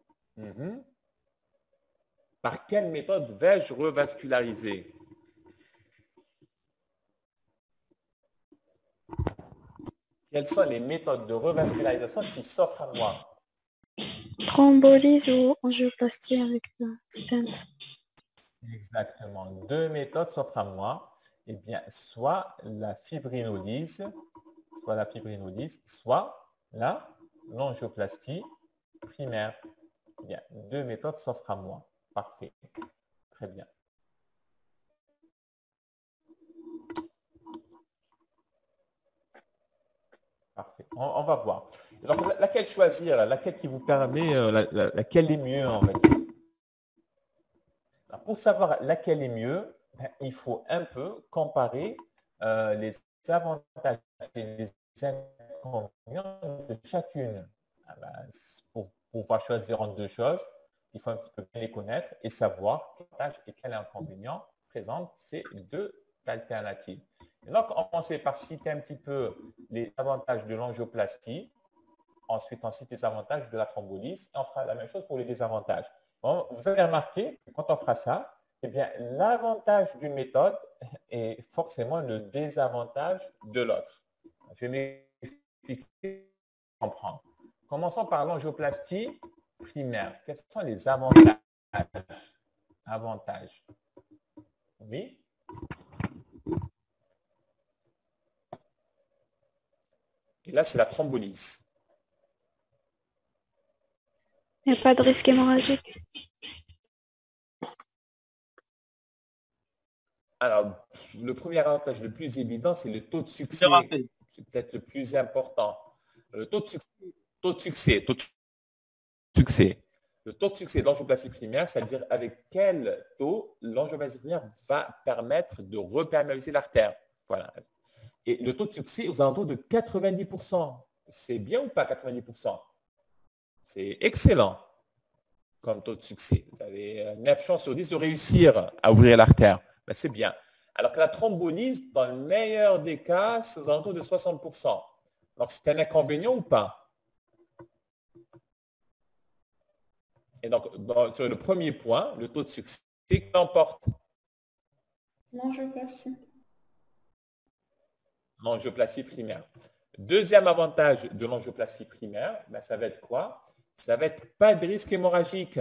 Par quelle méthode vais-je Quelles sont les méthodes de revascularisation qui s'offrent à moi? Thrombolyse ou angioplastie avec stent. Exactement. Deux méthodes s'offrent à moi. Eh bien, soit la fibrinolyse, soit l'angioplastie primaire. Eh bien, deux méthodes s'offrent à moi. Parfait. Très bien. Parfait. On va voir. Donc, laquelle choisir? Laquelle qui vous permet, laquelle est mieux, on va dire? Alors, pour savoir laquelle est mieux, ben, il faut un peu comparer les avantages et les inconvénients de chacune. Ah ben, pour pouvoir choisir entre deux choses, il faut un petit peu bien les connaître et savoir quel avantage et quel inconvénient présentent ces deux alternatives. Et donc, on va commencer par citer un petit peu les avantages de l'angioplastie. Ensuite, on cite les avantages de la thrombolyse et on fera la même chose pour les désavantages. Bon, vous avez remarqué que quand on fera ça, eh bien, l'avantage d'une méthode est forcément le désavantage de l'autre. Je vais m'expliquer, comprendre. Commençons par l'angioplastie primaire. Quels sont les avantages? Avantages. Oui. Et là, c'est la thrombolyse. Il n'y a pas de risque hémorragique. Alors, le premier avantage le plus évident, c'est le taux de succès. C'est peut-être le plus important. Le taux de succès. Le taux de succès de l'angioplastie primaire, c'est-à-dire avec quel taux l'angioplastie primaire va permettre de reperméabiliser l'artère. Voilà. Et le taux de succès est aux alentours de 90%. C'est bien ou pas 90%? C'est excellent comme taux de succès. Vous avez 9 chances sur 10 de réussir à ouvrir l'artère. Ben, c'est bien. Alors que la thrombolyse, dans le meilleur des cas, c'est aux alentours de 60%. Donc, c'est un inconvénient ou pas? Et donc, sur le premier point, le taux de succès, qui l'emporte? L'angioplastie. L'angioplastie primaire. Deuxième avantage de l'angioplastie primaire, ben, ça va être quoi? Ça va être pas de risque hémorragique.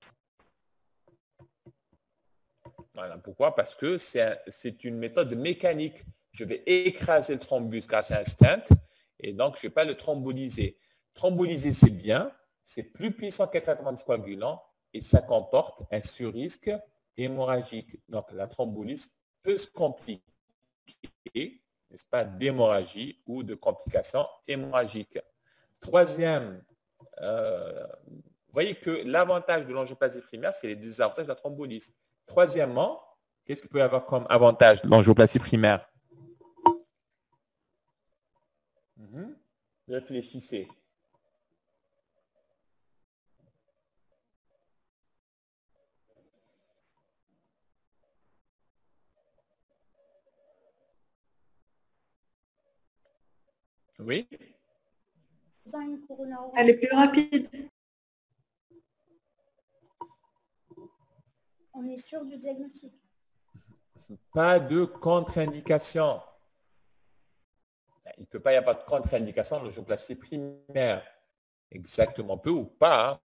Voilà. Pourquoi? Parce que c'est une méthode mécanique. Je vais écraser le thrombus grâce à un stent et donc je ne vais pas le thromboliser. Thromboliser, c'est bien, c'est plus puissant qu'un traitement anticoagulant et ça comporte un surrisque hémorragique. Donc la thrombolyse peut se compliquer, n'est-ce pas, d'hémorragie ou de complications hémorragiques. Troisième, vous voyez que l'avantage de l'angioplastie primaire, c'est les désavantages de la thrombolyse. Troisièmement, qu'est-ce qu'il peut y avoir comme avantage de l'angioplastie primaire? Réfléchissez. Oui? Elle est plus rapide. On est sûr du diagnostic. Pas de contre-indication. Il ne peut pas y avoir de contre-indication de l'angioplastie primaire. Exactement, peu ou pas.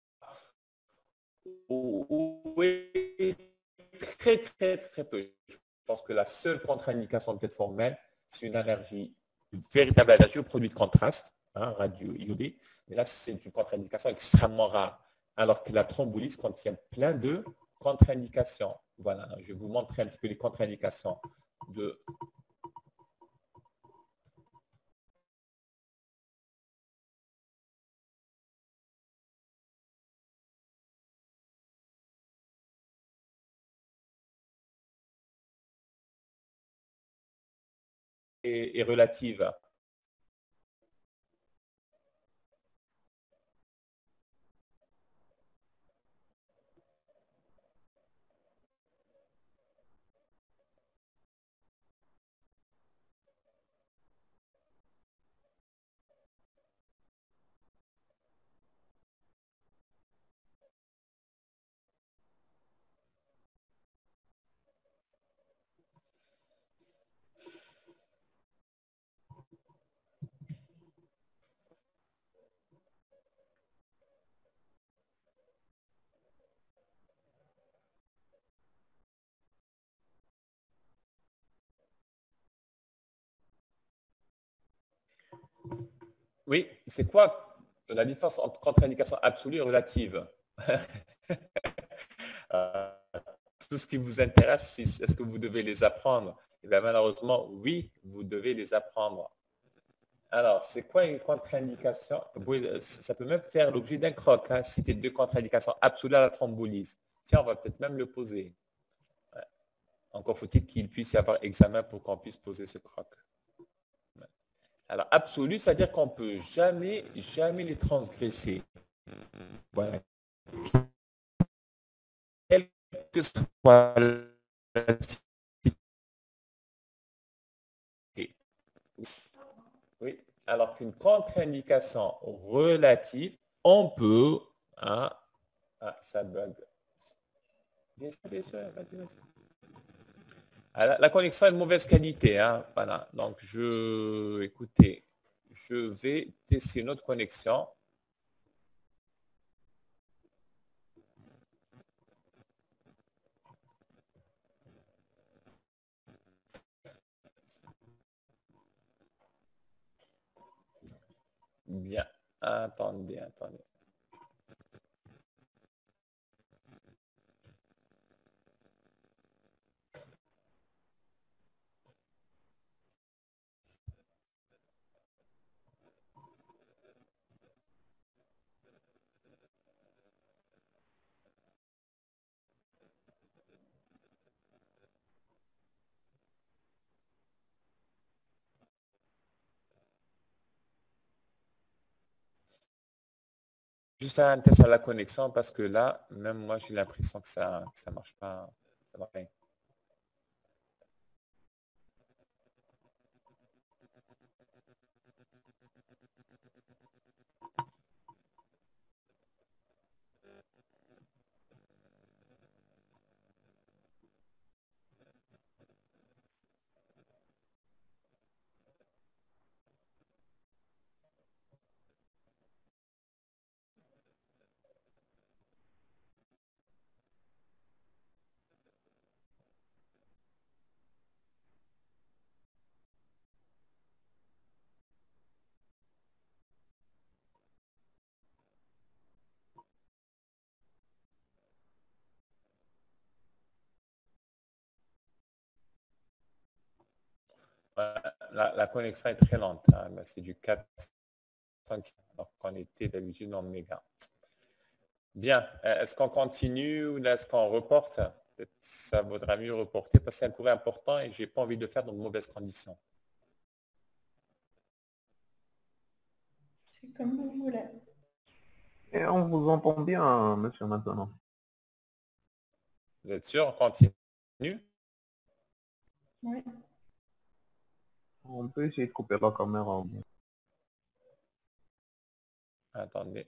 Oui, très, très, très peu. Je pense que la seule contre-indication peut-être formelle, c'est une allergie, une véritable allergie aux produits de contraste, hein, radio-iodé. Mais là, c'est une contre-indication extrêmement rare. Alors que la thrombolyse contient plein de contre-indications. Voilà, je vais vous montrer un petit peu les contre-indications de et relative. Oui, c'est quoi la différence entre contre-indication absolue et relative? Euh, Tout ce qui vous intéresse, est-ce que vous devez les apprendre? Eh bien, malheureusement, oui, vous devez les apprendre. Alors, c'est quoi une contre-indication? Ça peut même faire l'objet d'un croc, hein, citer deux contre-indications absolues à la thrombolyse. Tiens, on va peut-être même le poser. Ouais. Encore faut-il qu'il puisse y avoir examen pour qu'on puisse poser ce croc. Ouais. Alors, absolu, c'est-à-dire qu'on ne peut jamais, jamais les transgresser. Voilà. Quelle que soit la situation. Oui, alors qu'une contre-indication relative, on peut, hein, ça bug. Bien sûr, vas-y, vas-y. La connexion est de mauvaise qualité, hein, voilà. Donc, écoutez, je vais tester une autre connexion. Bien, attendez, attendez. Juste un test à la connexion parce que là, même moi, j'ai l'impression que ça marche pas. Ça marche pas. Ouais, la connexion est très lente, hein. C'est du 4, 5, alors qu'on était d'habitude en méga. Bien, est-ce qu'on continue ou est-ce qu'on reporte? Peut-être ça vaudra mieux reporter parce que c'est un cours important et j'ai pas envie de le faire dans de mauvaises conditions. C'est comme vous voulez. Et on vous entend bien, monsieur, maintenant. Vous êtes sûr? On continue? Oui. On peut essayer de couper la caméra. Attendez,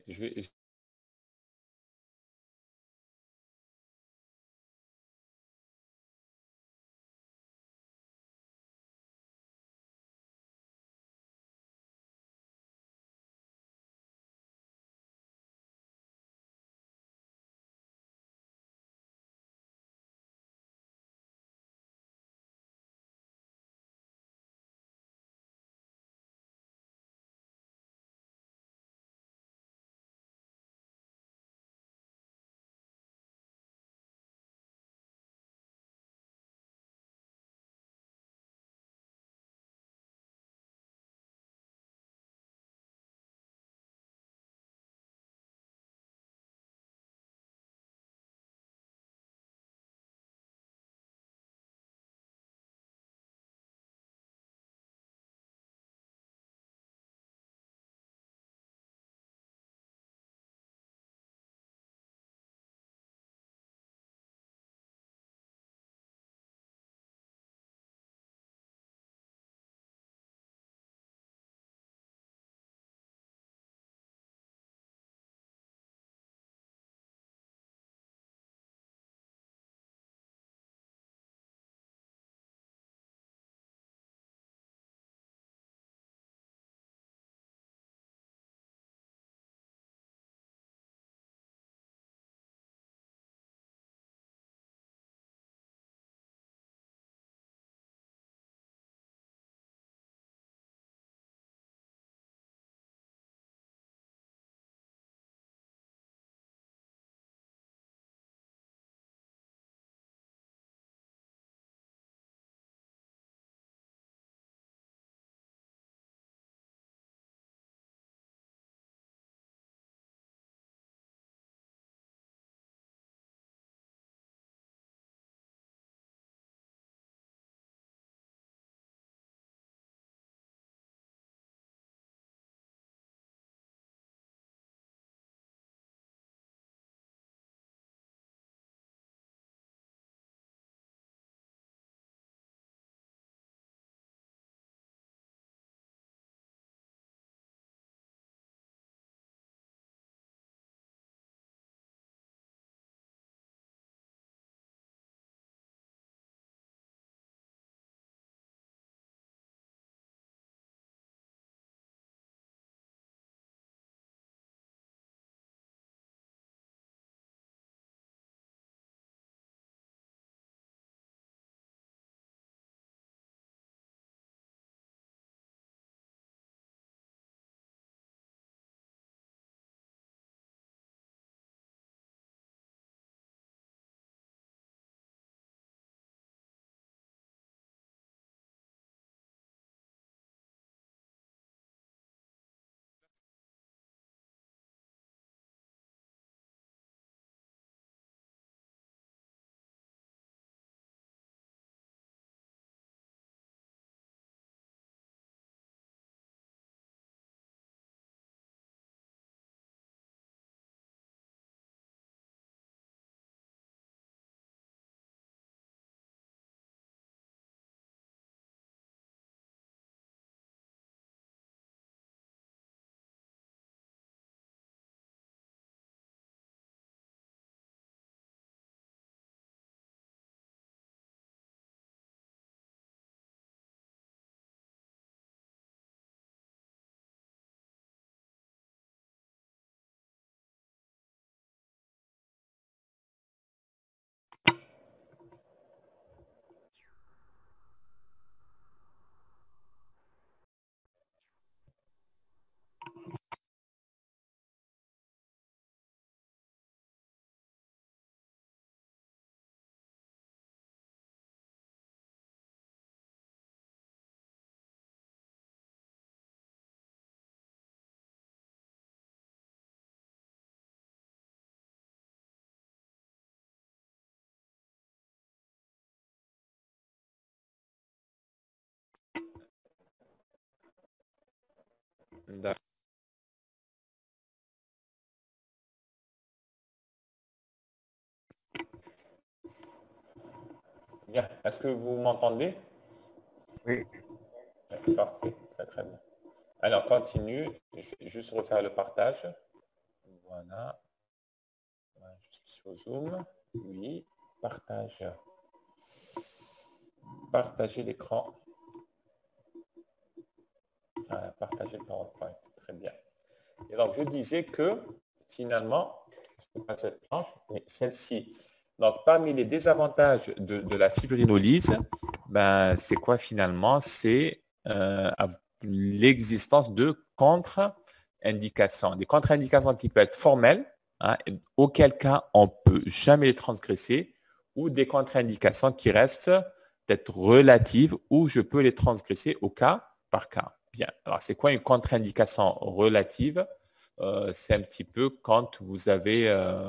D'accord. Bien. Est-ce que vous m'entendez? Oui. Parfait. Très, très bien. Alors, continue. Je vais juste refaire le partage. Voilà. Je suis sur Zoom. Oui. Partage. Partager l'écran. Voilà, partager le PowerPoint. Très bien. Et donc, je disais que finalement, pas cette planche, mais celle-ci. Donc, parmi les désavantages de la fibrinolyse, ben, c'est quoi finalement? C'est l'existence de contre-indications. Des contre-indications qui peuvent être formelles, hein, auquel cas on ne peut jamais les transgresser, ou des contre-indications qui restent peut-être relatives, où je peux les transgresser au cas par cas. Bien. Alors, c'est quoi une contre-indication relative? C'est un petit peu quand vous avez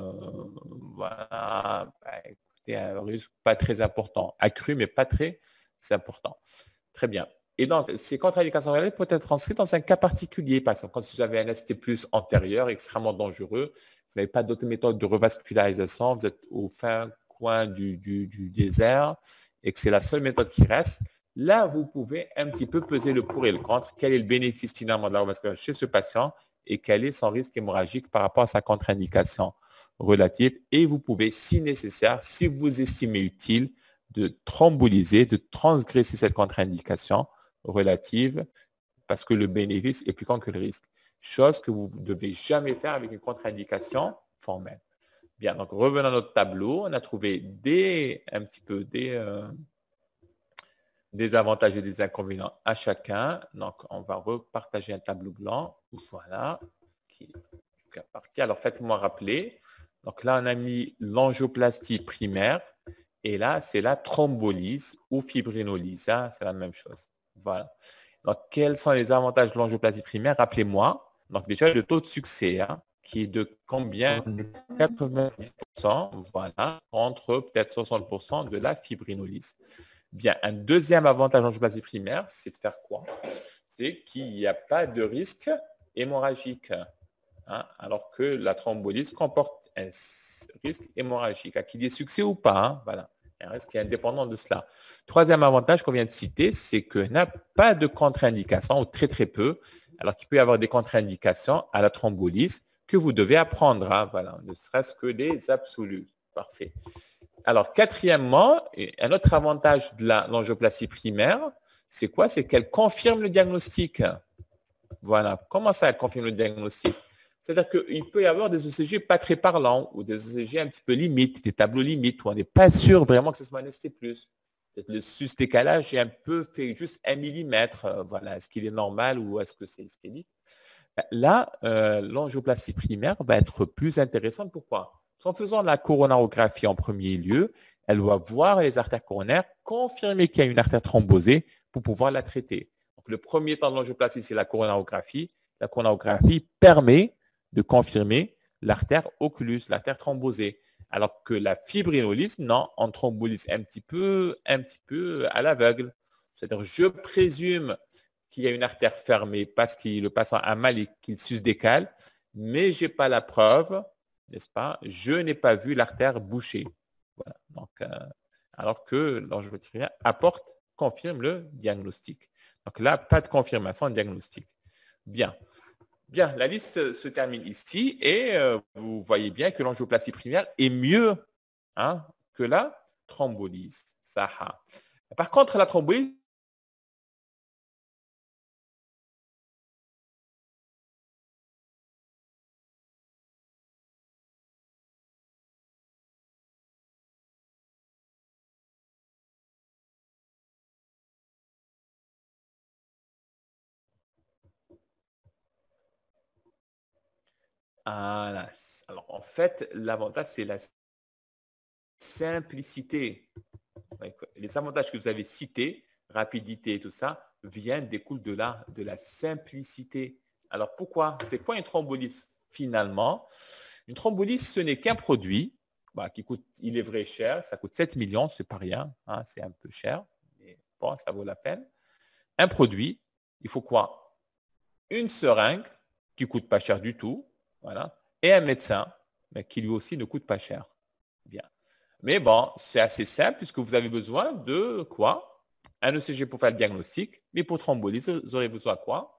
voilà, bah, écoutez, un risque pas très important, accru mais pas très important. Très bien. Et donc, ces contre-indications relatives peuvent être transcrites dans un cas particulier. Par exemple, quand vous avez un ST+ antérieur extrêmement dangereux, vous n'avez pas d'autre méthode de revascularisation, vous êtes au fin coin du désert et que c'est la seule méthode qui reste. Là, vous pouvez un petit peu peser le pour et le contre. Quel est le bénéfice finalement de la revascularisation chez ce patient et quel est son risque hémorragique par rapport à sa contre-indication relative. Et vous pouvez, si nécessaire, si vous estimez utile, de thromboliser, de transgresser cette contre-indication relative parce que le bénéfice est plus grand que le risque. Chose que vous ne devez jamais faire avec une contre-indication formelle. Bien, donc revenons à notre tableau. On a trouvé un petit peu des avantages et des inconvénients à chacun. Donc, on va repartager un tableau blanc. Voilà. Qui est parti. Alors, faites-moi rappeler. Donc là, on a mis l'angioplastie primaire. Et là, c'est la thrombolyse ou fibrinolyse. Hein, c'est la même chose. Voilà. Donc, quels sont les avantages de l'angioplastie primaire? Rappelez-moi. Donc, déjà, le taux de succès, hein, qui est de combien? 90%. Voilà. Entre peut-être 60% de la fibrinolyse. Bien, un deuxième avantage en angioplastie primaire, c'est de faire quoi? C'est qu'il n'y a pas de risque hémorragique, hein, alors que la thrombolyse comporte un risque hémorragique, qu'il y ait succès ou pas. Hein, voilà, un risque qui est indépendant de cela. Troisième avantage qu'on vient de citer, c'est qu'il n'y a pas de contre-indication, ou très très peu, alors qu'il peut y avoir des contre-indications à la thrombolyse que vous devez apprendre. Hein, voilà, ne serait-ce que des absolus. Parfait. Alors, quatrièmement, un autre avantage de l'angioplastie primaire, c'est quoi? C'est qu'elle confirme le diagnostic. Voilà. Comment ça, elle confirme le diagnostic? C'est-à-dire qu'il peut y avoir des ECG pas très parlants ou des ECG un petit peu limites, des tableaux limites où on n'est pas sûr vraiment que ce soit un ST+. Peut-être le sus-décalage est un peu fait juste 1 millimètre. Voilà. Est-ce qu'il est normal ou est-ce que c'est ischémique? Là, l'angioplastie primaire va être plus intéressante. Pourquoi? En faisant la coronarographie en premier lieu, elle va voir les artères coronaires, confirmer qu'il y a une artère thrombosée pour pouvoir la traiter. Donc, le premier temps de l'angioplastie, c'est la coronarographie. La coronarographie permet de confirmer l'artère occlusse, l'artère thrombosée. Alors que la fibrinolyse, non, on thrombolyse un petit peu à l'aveugle. C'est-à-dire, je présume qu'il y a une artère fermée parce que le patient a mal et qu'il sus-décale, mais je n'ai pas la preuve, n'est-ce pas? Je n'ai pas vu l'artère bouchée. Voilà. Donc, alors que l'angioplastie primaire confirme le diagnostic. Donc là, pas de confirmation de diagnostic. Bien. Bien, la liste se termine ici et vous voyez bien que l'angioplastie primaire est mieux, hein, que la thrombolyse. Par contre, la thrombolyse, voilà. Alors, en fait, l'avantage, c'est la simplicité. Les avantages que vous avez cités, rapidité et tout ça, découlent de la simplicité. Alors, pourquoi? C'est quoi une thrombolyse finalement? Une thrombolyse, ce n'est qu'un produit qui coûte, il est vrai, cher. Ça coûte 7 millions, c'est pas rien. Hein, c'est un peu cher, mais bon, ça vaut la peine. Un produit, il faut quoi? une seringue qui coûte pas cher du tout, voilà, et un médecin, mais qui lui aussi ne coûte pas cher. Bien. Mais bon, c'est assez simple puisque vous avez besoin de quoi? Un ECG pour faire le diagnostic, mais pour thrombolyse, vous aurez besoin de quoi?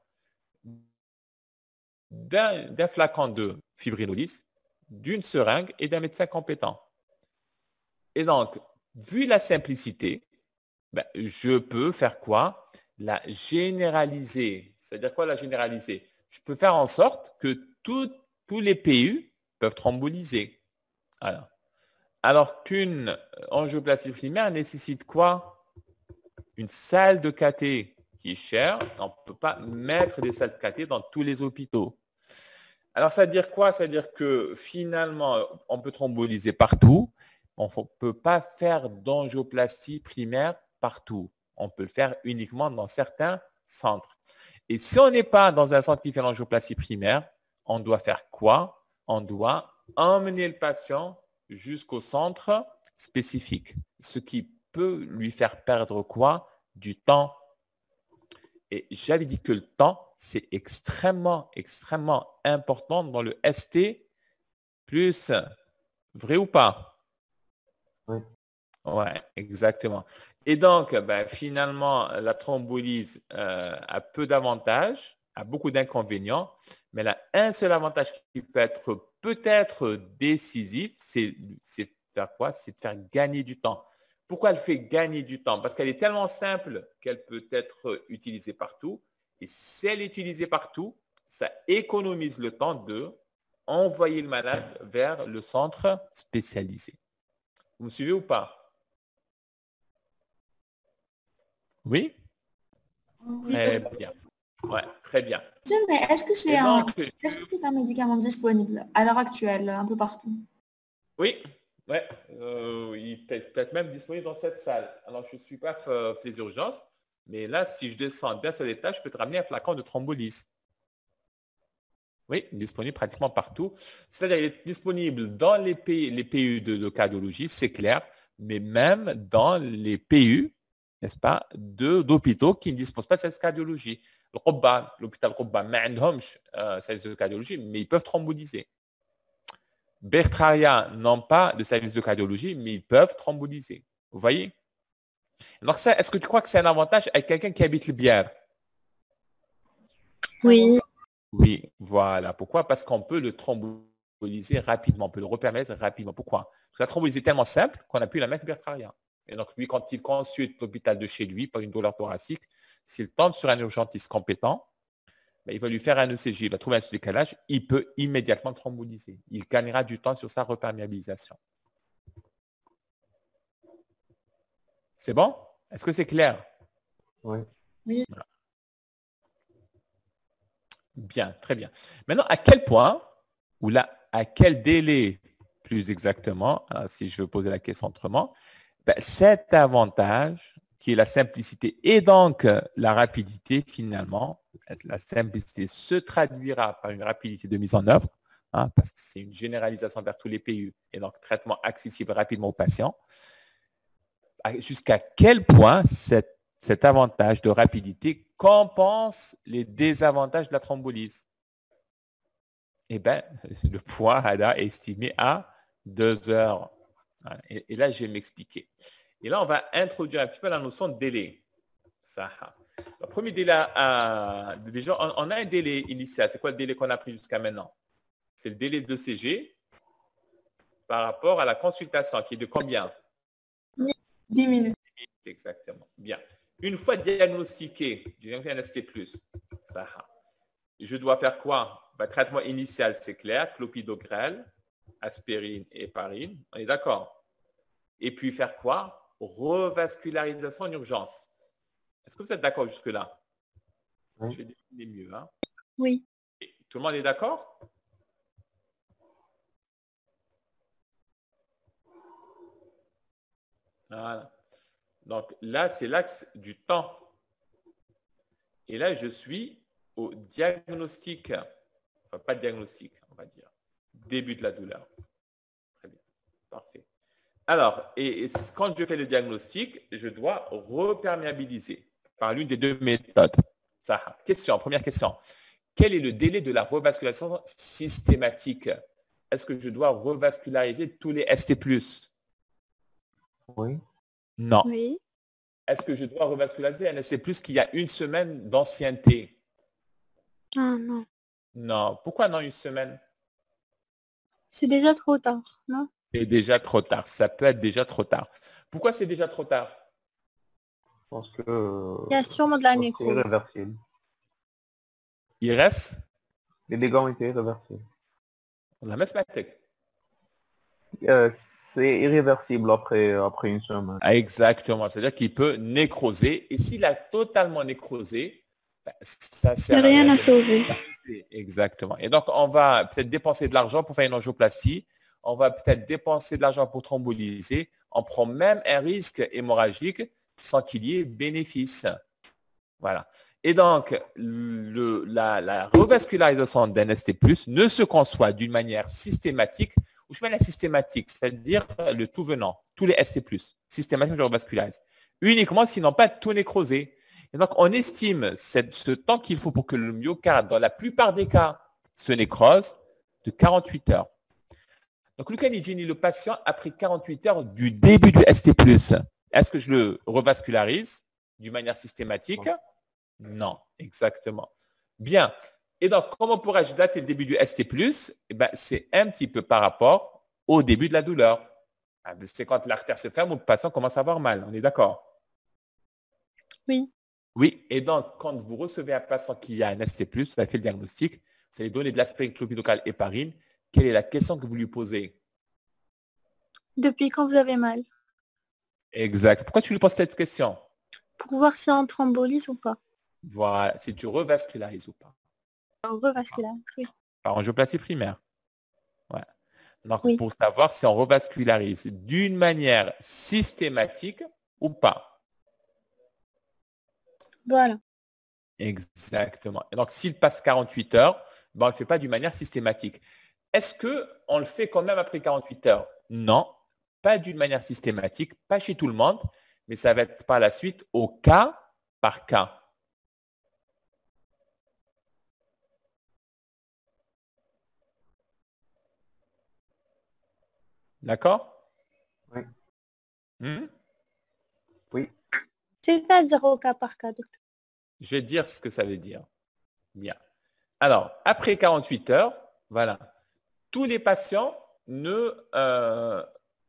D'un flacon de fibrinolyse, d'une seringue et d'un médecin compétent. Et donc, vu la simplicité, ben, je peux faire quoi? La généraliser. C'est-à-dire quoi la généraliser? Je peux faire en sorte que tous les PU peuvent thrombolyser. Alors qu'une angioplastie primaire nécessite quoi? Une salle de cathé qui est chère. On ne peut pas mettre des salles de cathé dans tous les hôpitaux. Alors, ça veut dire quoi? Ça veut dire que finalement, on peut thrombolyser partout. On ne peut pas faire d'angioplastie primaire partout. On peut le faire uniquement dans certains centres. Et si on n'est pas dans un centre qui fait l'angioplastie primaire, on doit faire quoi? On doit emmener le patient jusqu'au centre spécifique, ce qui peut lui faire perdre quoi? Du temps. Et j'avais dit que le temps, c'est extrêmement, extrêmement important dans le ST plus. Vrai ou pas? Oui. Ouais, exactement. Et donc, ben, finalement, la thrombolyse a peu d'avantages, a beaucoup d'inconvénients, mais elle a un seul avantage qui peut être peut-être décisif, c'est faire quoi? C'est de faire gagner du temps. Pourquoi elle fait gagner du temps? Parce qu'elle est tellement simple qu'elle peut être utilisée partout. Et si elle est utilisée partout, ça économise le temps de envoyer le malade vers le centre spécialisé. Vous me suivez ou pas? Oui? Très bien. Ouais, très bien. Monsieur, mais est-ce que c'est Et un, donc, est-ce que c'est un médicament disponible à l'heure actuelle, un peu partout? oui, ouais, il peut être même disponible dans cette salle. Alors, je ne suis pas fait les urgences, mais là, si je descends d'un seul étage, je peux te ramener un flacon de thrombolyse. Oui, disponible pratiquement partout. C'est-à-dire qu'il est disponible dans les PU de cardiologie, c'est clair, mais même dans les PU, n'est-ce pas, d'hôpitaux qui ne disposent pas de cette cardiologie. L'hôpital Qubba, ما عندهمش service de cardiologie, mais ils peuvent thrombolyser. Bertraria n'ont pas de service de cardiologie, mais ils peuvent thrombolyser. Vous voyez? Donc ça, est-ce que tu crois que c'est un avantage avec quelqu'un qui habite le Bière? Oui. Oui, voilà. Pourquoi? Parce qu'on peut le thrombolyser rapidement, on peut le repermettre rapidement. Pourquoi? Parce que la thrombolyse est tellement simple qu'on a pu la mettre Bertraria. Et donc, lui, quand il consulte l'hôpital de chez lui pour une douleur thoracique, s'il tombe sur un urgentiste compétent, ben, il va lui faire un ECG, il va trouver un sous-décalage, il peut immédiatement thrombolyser. Il gagnera du temps sur sa reperméabilisation. C'est bon? Est-ce que c'est clair? Oui. Oui. Voilà. Bien, très bien. Maintenant, à quel point, ou là, à quel délai, plus exactement, si je veux poser la question autrement, ben, cet avantage, qui est la simplicité et donc la rapidité, finalement, la simplicité se traduira par une rapidité de mise en œuvre, parce que c'est une généralisation vers tous les PU et donc traitement accessible rapidement aux patients. Jusqu'à quel point cet avantage de rapidité compense les désavantages de la thrombolyse? Eh bien, le point est estimé à 2 heures. Et là, je vais m'expliquer. Et là, on va introduire un petit peu la notion de délai. Ça. Le premier délai, déjà, on a un délai initial. C'est quoi le délai qu'on a pris jusqu'à maintenant? C'est le délai de CG par rapport à la consultation, qui est de combien? 10 minutes. Exactement. Bien. Une fois diagnostiqué, j'ai un ST+, ça. Je dois faire quoi? Ben, traitement initial, c'est clair, clopidogrel, aspirine, héparine. On est d'accord? Et puis faire quoi? Revascularisation en urgence. Est-ce que vous êtes d'accord jusque-là? Oui. Je vais définir mieux. Hein? Oui. Et tout le monde est d'accord? Voilà. Donc là, c'est l'axe du temps. Et là, je suis au diagnostic. Enfin, pas de diagnostic, on va dire. Début de la douleur. Très bien. Parfait. Alors, et quand je fais le diagnostic, je dois reperméabiliser par l'une des deux méthodes. Ça. Question, première question. quel est le délai de la revascularisation systématique? Est-ce que je dois revasculariser tous les ST+? Oui. Non. Oui. Est-ce que je dois revasculariser un ST+ qui a une semaine d'ancienneté? Ah non. Non. Pourquoi non une semaine? C'est déjà trop tard, non? C'est déjà trop tard. Ça peut être déjà trop tard. Pourquoi c'est déjà trop tard? Je pense que Il y a sûrement de la c'est nécrose. irréversible. Il reste Les dégâts ont été irréversibles. la mathématique. C'est irréversible après une semaine. Exactement. C'est-à-dire qu'il peut nécroser. Et s'il a totalement nécrosé, ben, ça Il n'y sert a à rien rien à de sauver. nécroser. Exactement. Et donc, on va peut-être dépenser de l'argent pour faire une angioplastie. On va peut-être dépenser de l'argent pour thromboliser. On prend même un risque hémorragique sans qu'il y ait bénéfice. Voilà. Et donc, la revascularisation d'un ST+, ne se conçoit d'une manière systématique, ou je mets la systématique, c'est-à-dire le tout venant, tous les ST+, systématiquement je revascularise, uniquement s'ils n'ont pas tout nécrosé. Et donc, on estime ce temps qu'il faut pour que le myocarde, dans la plupart des cas, se nécrose de 48 heures. Donc, Luca Nigini, le patient, après 48 heures du début du ST+, est-ce que je le revascularise d'une manière systématique? Non, exactement. Bien. Et donc, comment pourrais-je dater le début du ST+? Eh ben, c'est un petit peu par rapport au début de la douleur. C'est quand l'artère se ferme ou le patient commence à avoir mal. On est d'accord? Oui. Oui. Et donc, quand vous recevez un patient qui a un ST+, vous avez fait le diagnostic, vous allez donner de l'aspirine, clopidogrel, héparine. Quelle est la question que vous lui posez? Depuis quand vous avez mal? Exact. Pourquoi tu lui poses cette question? Pour voir si on thrombolise ou pas. Voilà. Si tu revascularises ou pas. On revascularise, oui. Par angioplastie primaire. Ouais. Donc, Oui. pour savoir si on revascularise d'une manière systématique ou pas. Voilà. Exactement. Et donc, s'il passe 48 heures, ben, on ne le fait pas d'une manière systématique. Est-ce qu'on le fait quand même après 48 heures? Non, pas d'une manière systématique, pas chez tout le monde, mais ça va être par la suite au cas par cas. D'accord? Oui. Oui. C'est-à-dire au cas par cas, docteur. Je vais dire ce que ça veut dire. Bien. Alors, après 48 heures, voilà, tous les patients la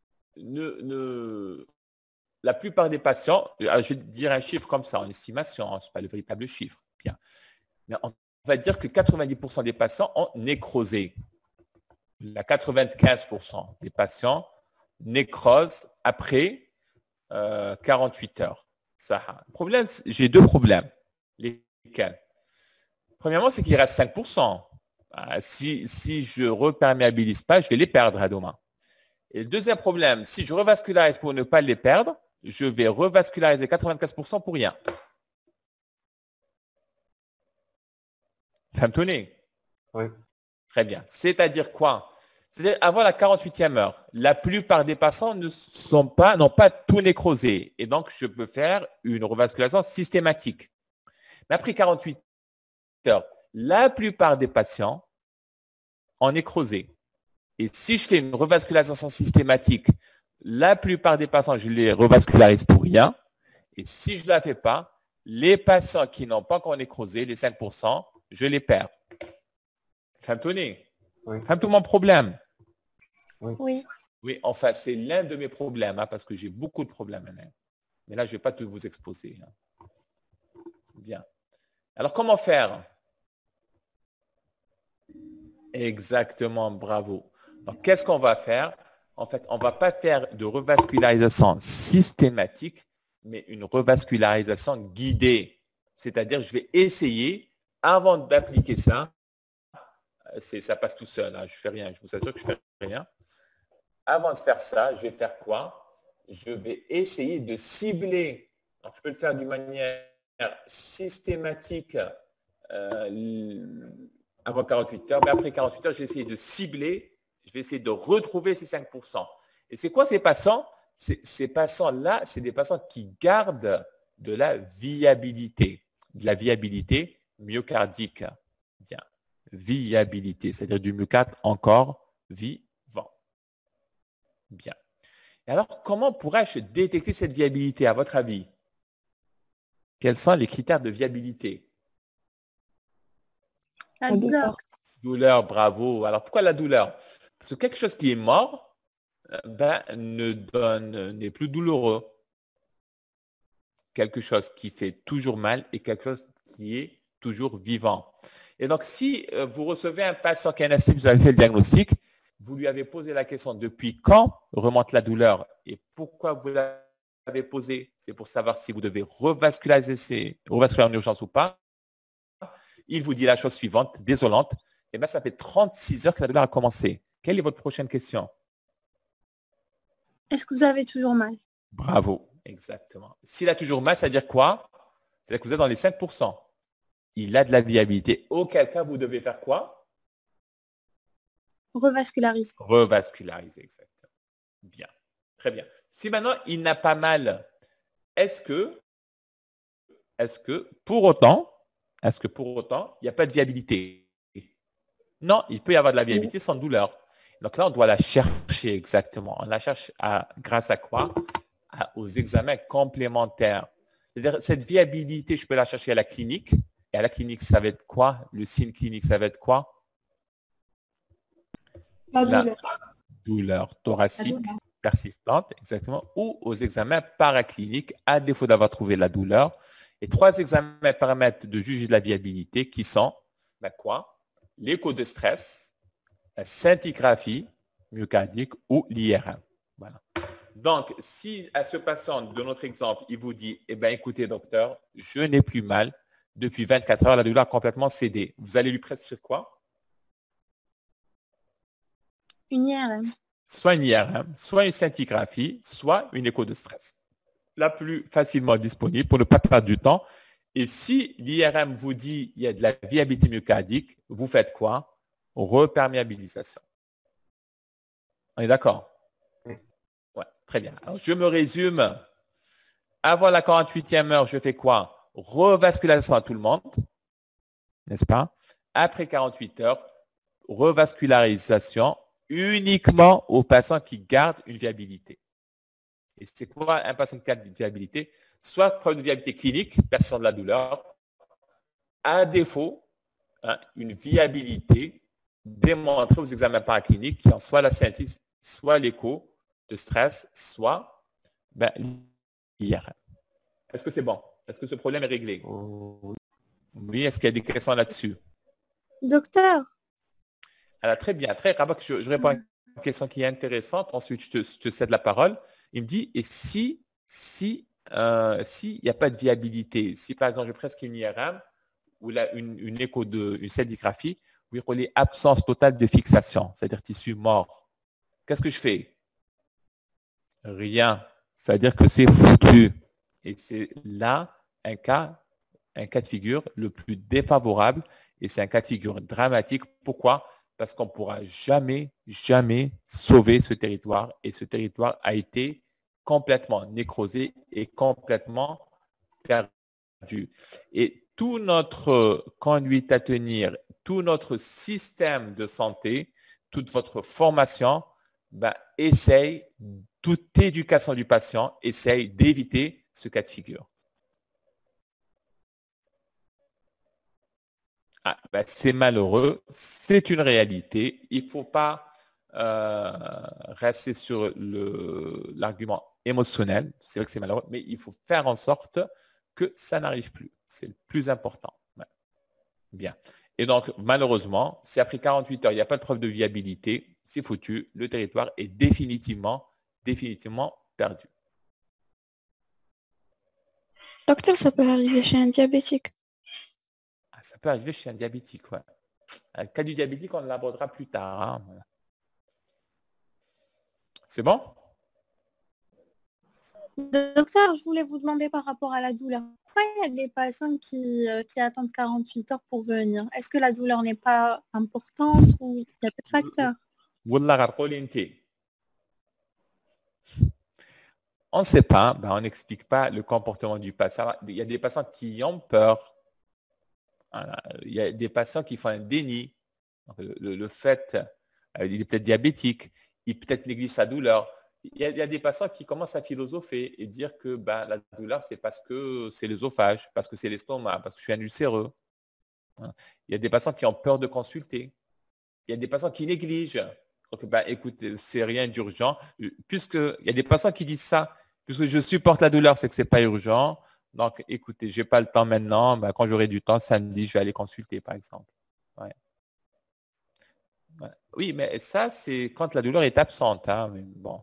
plupart des patients, je vais dire un chiffre comme ça, en estimation, ce n'est pas le véritable chiffre. Bien. Mais on va dire que 90% des patients ont nécrosé. La 95% des patients nécrosent après 48 heures. Ça, problème, j'ai deux problèmes. Lesquels? Premièrement, c'est qu'il reste 5%. Si je ne reperméabilise pas, je vais les perdre à demain. Et le deuxième problème, si je revascularise pour ne pas les perdre, je vais revasculariser 95% pour rien. Ça me tenait? Oui. Très bien. C'est-à-dire quoi? C'est-à-dire avant la 48e heure, la plupart des patients n'ont pas tout nécrosé. Et donc, je peux faire une revascularisation systématique. Mais après 48 heures, la plupart des patients ont nécrosé. Et si je fais une revascularisation systématique, la plupart des patients, je les revascularise pour rien. Et si je ne la fais pas, les patients qui n'ont pas encore nécrosé, les 5%, je les perds. Femme-Tony, Oui. femme tout mon problème. Oui. Oui, enfin, c'est l'un de mes problèmes, parce que j'ai beaucoup de problèmes maintenant. Mais là, je ne vais pas tout vous exposer. Bien. Alors, comment faire? Exactement, bravo. Donc, qu'est-ce qu'on va faire? En fait, on ne va pas faire de revascularisation systématique, mais une revascularisation guidée. C'est-à-dire, je vais essayer, avant d'appliquer ça, ça passe tout seul, je ne fais rien, je vous assure que je ne fais rien. Avant de faire ça, je vais faire quoi? Je vais essayer de cibler. Donc, je peux le faire d'une manière systématique avant 48 heures, mais après 48 heures, je vais essayer de cibler, je vais essayer de retrouver ces 5%. Et c'est quoi ces patients? Ces patients-là, c'est des patients qui gardent de la viabilité myocardique. Bien. Viabilité, c'est-à-dire du mucat encore vivant. Bien. Et alors, comment pourrais-je détecter cette viabilité, à votre avis? Quels sont les critères de viabilité? La douleur. Douleur, bravo. Alors, pourquoi la douleur? Parce que quelque chose qui est mort, n'est plus douloureux. Quelque chose qui fait toujours mal et quelque chose qui est toujours vivant. Et donc, si vous recevez un patient qui a un AST, vous avez fait le diagnostic, vous lui avez posé la question depuis quand remonte la douleur et pourquoi vous l'avez posé, c'est pour savoir si vous devez revasculariser en urgence ou pas. Il vous dit la chose suivante, désolante, et bien ça fait 36 heures que la douleur a commencé. Quelle est votre prochaine question? Est-ce que vous avez toujours mal? Bravo, exactement. S'il a toujours mal, ça veut dire quoi? C'est-à-dire que vous êtes dans les 5%. Il a de la viabilité. Auquel cas, vous devez faire quoi? Revasculariser. Revasculariser, exactement. Bien, très bien. Si maintenant, il n'a pas mal, est-ce que pour autant, il n'y a pas de viabilité? Non, il peut y avoir de la viabilité sans douleur. Donc là, on doit la chercher exactement. On la cherche grâce à quoi? Aux examens complémentaires. C'est-à-dire, cette viabilité, je peux la chercher à la clinique. Et à la clinique, ça va être quoi? Le signe clinique, ça va être quoi? La douleur thoracique persistante, exactement, ou aux examens paracliniques, à défaut d'avoir trouvé la douleur. Et 3 examens permettent de juger de la viabilité qui sont quoi? L'écho de stress, la scintigraphie myocardique ou l'IRM. Voilà. Donc, si à ce patient de notre exemple, il vous dit, eh bien, écoutez, docteur, je n'ai plus mal, depuis 24 heures, la douleur a complètement cédé. Vous allez lui prescrire quoi? Une IRM. Soit une IRM, soit une scintigraphie, soit une écho de stress. La plus facilement disponible pour ne pas perdre du temps. Et si l'IRM vous dit il y a de la viabilité myocardique, vous faites quoi? Reperméabilisation. On est d'accord? Ouais, très bien. Alors, je me résume. Avant la 48e heure, je fais quoi? Revascularisation à tout le monde, n'est-ce pas? Après 48 heures, revascularisation uniquement aux patients qui gardent une viabilité. Et c'est quoi un patient qui garde une viabilité? Soit preuve de viabilité clinique, persistance de la douleur, à défaut, une viabilité démontrée aux examens paracliniques qui en soit la scintigraphie, soit l'écho de stress, soit l'IRM. Est-ce que c'est bon? Est-ce que ce problème est réglé? Oui, est-ce qu'il y a des questions là-dessus? Docteur. Alors, très bien. Très rapide, je réponds à une question qui est intéressante. Ensuite, je te cède la parole. Il me dit, et si il n'y a pas de viabilité, si par exemple je prescris une IRM ou une écho une scintigraphie, où il y a absence totale de fixation, c'est-à-dire tissu mort, qu'est-ce que je fais? Rien. C'est-à-dire que c'est foutu. Et c'est là un cas de figure le plus défavorable et c'est un cas de figure dramatique. Pourquoi? Parce qu'on ne pourra jamais sauver ce territoire et ce territoire a été complètement nécrosé et complètement perdu. Et tout notre conduite à tenir, tout notre système de santé, toute votre formation, essaye, toute éducation du patient essaye d'éviter ce cas de figure. C'est malheureux, c'est une réalité. Il ne faut pas rester sur l'argument émotionnel. C'est vrai que c'est malheureux, mais il faut faire en sorte que ça n'arrive plus. C'est le plus important. Ouais. Bien. Et donc, malheureusement, si après 48 heures, il n'y a pas de preuve de viabilité, c'est foutu. Le territoire est définitivement perdu. Docteur, ça peut arriver chez un diabétique. Ça peut arriver chez un diabétique, ouais. Le cas du diabétique, on l'abordera plus tard. Hein. Voilà. C'est bon? Docteur, je voulais vous demander par rapport à la douleur. Pourquoi il y a des patients qui attendent 48 heures pour venir? Est-ce que la douleur n'est pas importante ou il y a d'autres facteurs? On ne sait pas, on n'explique pas le comportement du patient. Il y a des patients qui ont peur. Voilà. Il y a des patients qui font un déni. Donc, le fait, il est peut-être diabétique, il peut-être néglige sa douleur. Il y a des patients qui commencent à philosopher et dire que la douleur, c'est parce que c'est l'œsophage, parce que c'est l'estomac, parce que je suis un ulcéreux. Hein. Il y a des patients qui ont peur de consulter. Il y a des patients qui négligent. Donc, écoute, c'est rien d'urgent. Puisque il y a des patients qui disent ça, puisque je supporte la douleur, c'est que ce n'est pas urgent. Donc, écoutez, je n'ai pas le temps maintenant. Quand j'aurai du temps, samedi, je vais aller consulter, par exemple. Ouais. Ouais. Oui, mais ça, c'est quand la douleur est absente. Hein, mais bon.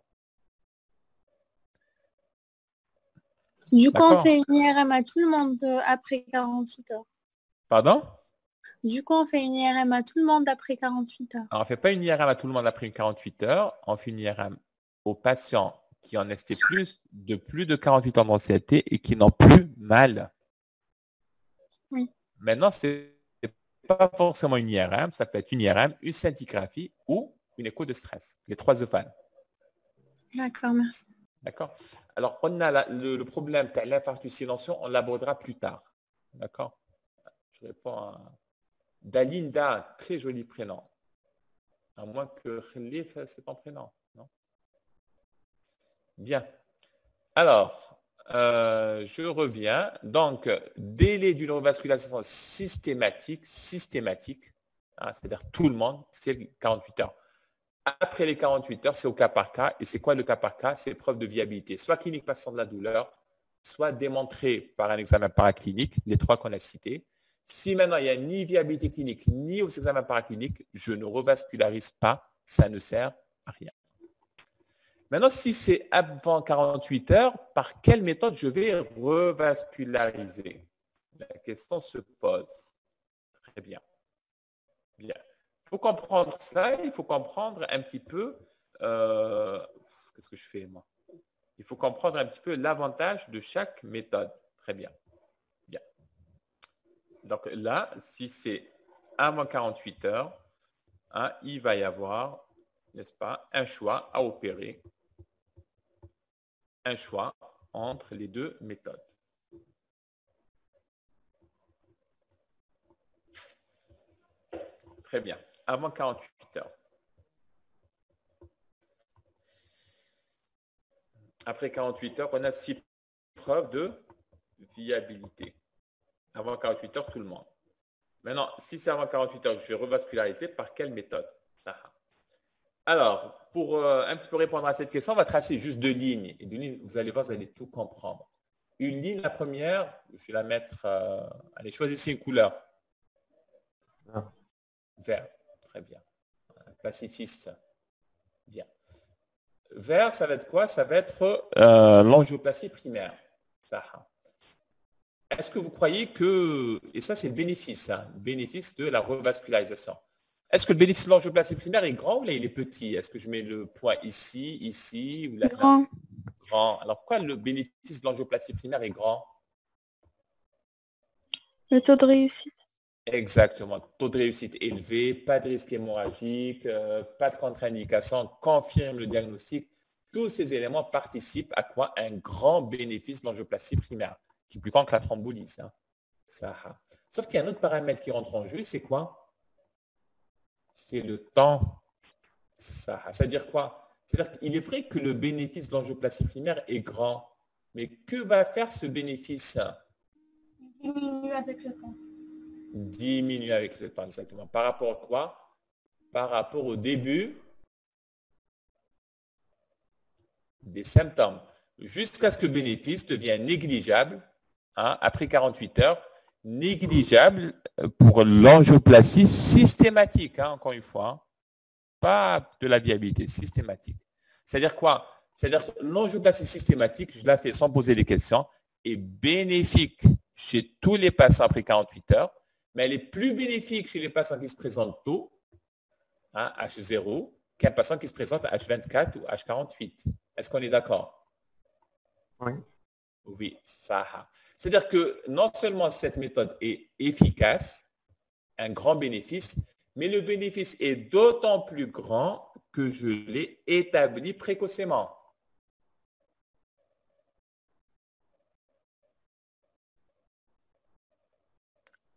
Du coup, on fait une IRM à tout le monde après 48 heures. Pardon? Du coup, on fait une IRM à tout le monde après 48 heures. Alors, on ne fait pas une IRM à tout le monde après une 48 heures. On fait une IRM aux patients qui en restent plus de 48 heures d'ancienneté et qui n'ont plus mal. Oui. Maintenant, ce n'est pas forcément une IRM. Ça peut être une IRM, une scintigraphie ou une écho de stress. Les 3 œufs. D'accord, merci. D'accord. Alors, on a le problème de l'infarctus silencieux, on l'abordera plus tard. D'accord. Je réponds à Dalinda, très joli prénom. À moins que Khalif, c'est ton prénom. Non? Bien. Alors, je reviens. Donc, délai d'une revascularisation systématique, hein, c'est-à-dire tout le monde, c'est 48 heures. Après les 48 heures, c'est au cas par cas. Et c'est quoi le cas par cas? C'est preuve de viabilité, soit clinique passant de la douleur, soit démontré par un examen paraclinique, les 3 qu'on a cités. Si maintenant il n'y a ni viabilité clinique, ni aux examens paracliniques, je ne revascularise pas, ça ne sert à rien. Maintenant, si c'est avant 48 heures, par quelle méthode je vais revasculariser? La question se pose. Très bien. Bien. Pour comprendre ça, il faut comprendre un petit peu, qu'est-ce que je fais moi? Il faut comprendre un petit peu l'avantage de chaque méthode. Très bien. Bien. Donc là, si c'est avant 48 heures, hein, il va y avoir, n'est-ce pas, un choix à opérer. Un choix entre les 2 méthodes. Très bien. Avant 48 heures. Après 48 heures, on a 6 preuves de viabilité. Avant 48 heures, tout le monde. Maintenant, si c'est avant 48 heures que je vais revasculariser, par quelle méthode? Alors, pour un petit peu répondre à cette question, on va tracer juste 2 lignes. Et 2 lignes, vous allez voir, vous allez tout comprendre. Une ligne, la première, je vais la mettre... allez, choisissez une couleur. Vert. Très bien. Pacifiste. Bien. Vert, ça va être quoi? Ça va être l'angioplastie primaire. Est-ce que vous croyez que, et ça c'est le bénéfice, hein, le bénéfice de la revascularisation. Est-ce que le bénéfice de l'angioplastie primaire est grand ou là il est petit? Est-ce que je mets le poids ici, ici ou là? Grand. Grand. Alors pourquoi le bénéfice de l'angioplastie primaire est grand? Le taux de réussite. Exactement. Taux de réussite élevé, pas de risque hémorragique, pas de contre-indication, confirme le diagnostic. Tous ces éléments participent à quoi? Un grand bénéfice de l'angioplastie primaire, qui est plus grand que la thrombolyse. Hein. Ça. Sauf qu'il y a un autre paramètre qui rentre en jeu, c'est quoi? C'est le temps. Ça. C'est-à-dire quoi? C'est-à-dire qu'il est vrai que le bénéfice de l'angioplastie primaire est grand. Mais que va faire ce bénéfice? Il diminue avec le temps. Diminue avec le temps, exactement. Par rapport à quoi? Par rapport au début des symptômes. Jusqu'à ce que le bénéfice devienne négligeable, hein, après 48 heures, négligeable pour l'angioplastie systématique, hein, encore une fois, hein, pas de la viabilité, systématique. C'est-à-dire quoi? C'est-à-dire que l'angioplastie systématique, je la fais sans poser des questions, est bénéfique chez tous les patients après 48 heures, mais elle est plus bénéfique chez les patients qui se présentent tôt, hein, H0, qu'un patient qui se présente à H24 ou H48. Est-ce qu'on est d'accord? Oui. Oui, ça. C'est-à-dire que non seulement cette méthode est efficace, un grand bénéfice, mais le bénéfice est d'autant plus grand que je l'ai établi précocement.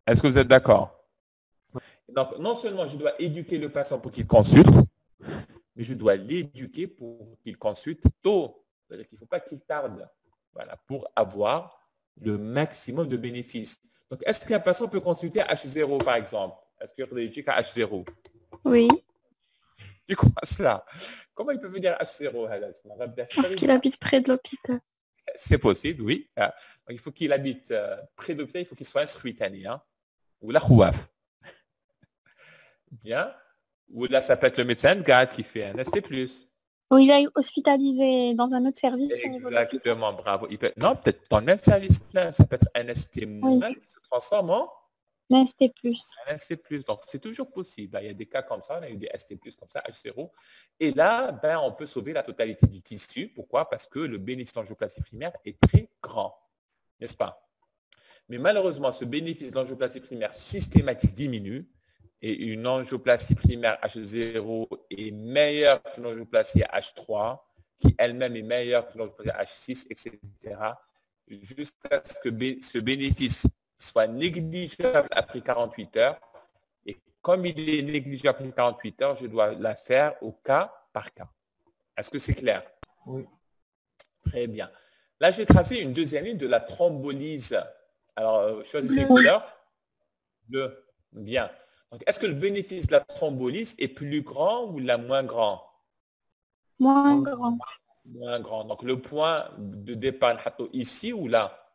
Est-ce que vous êtes d'accord? Donc, non seulement je dois éduquer le patient pour qu'il consulte, mais je dois l'éduquer pour qu'il consulte tôt. C'est-à-dire qu'il ne faut pas qu'il tarde. Voilà, pour avoir le maximum de bénéfices. Donc, est-ce qu'un patient peut consulter à H0, par exemple? Est-ce qu'il y a à H0? Oui, Du coup, cela. Comment il peut venir à H0? parce qu'il habite près de l'hôpital. C'est possible, oui. Donc, il faut qu'il habite près de l'hôpital, il faut qu'il soit instruit, hein, ou la khouaf. Bien. Ou là, ça peut être le médecin de garde qui fait un ST+. Ou il est hospitalisé dans un autre service au niveau de l'hôpital. Exactement, bravo. Non, peut-être dans le même service même. Ça peut être un ST- qui se transforme en Un ST+. un ST+. Donc, c'est toujours possible. Il y a des cas comme ça, on a eu des ST+, comme ça, H0. Et là, ben, on peut sauver la totalité du tissu. Pourquoi? Parce que le bénéfice d'angioplastie primaire est très grand. N'est-ce pas? Mais malheureusement, ce bénéfice d'angioplastie primaire systématique diminue et une angioplastie primaire H0 est meilleure qu'une angioplastie H3, qui elle-même est meilleure qu'une angioplastie H6, etc. Jusqu'à ce que ce bénéfice soit négligeable après 48 heures. Et comme il est négligeable après 48 heures, je dois la faire au cas par cas. Est-ce que c'est clair? Oui. Très bien. Là, je vais tracer une deuxième ligne de la thrombolyse. Alors, choisissez une couleur. Bleu. Bien. Donc, est-ce que le bénéfice de la thrombolyse est plus grand ou la moins grand? Moins grand. Moins grand. Donc, le point de départ ici ou là?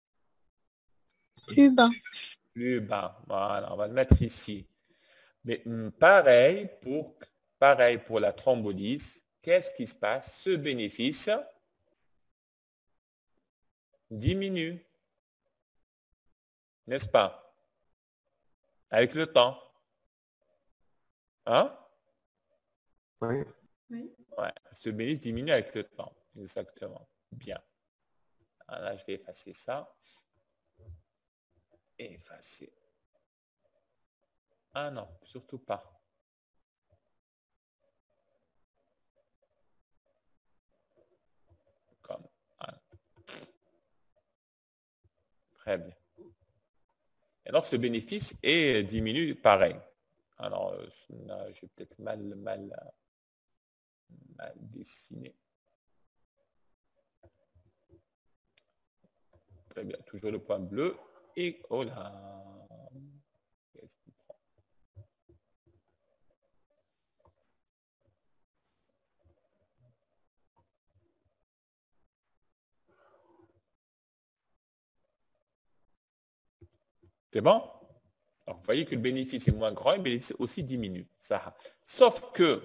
Plus bas. Plus bas. Voilà, on va le mettre ici. Mais pareil pour la thrombolyse. Qu'est-ce qui se passe? Ce bénéfice diminue. N'est-ce pas? Avec le temps. Hein? Oui. Ouais, ce bénéfice diminue avec le temps. Exactement. Bien. Alors là, je vais effacer ça. Effacer. Ah non, surtout pas. Comme. Voilà. Très bien. Et donc, ce bénéfice est diminue pareil. Alors, j'ai peut-être mal dessiné. Très bien. Toujours le point bleu. Et oh là. Qu'est-ce qu'il prend? C'est bon? Alors, vous voyez que le bénéfice est moins grand et le bénéfice aussi diminue. Ça. Sauf que,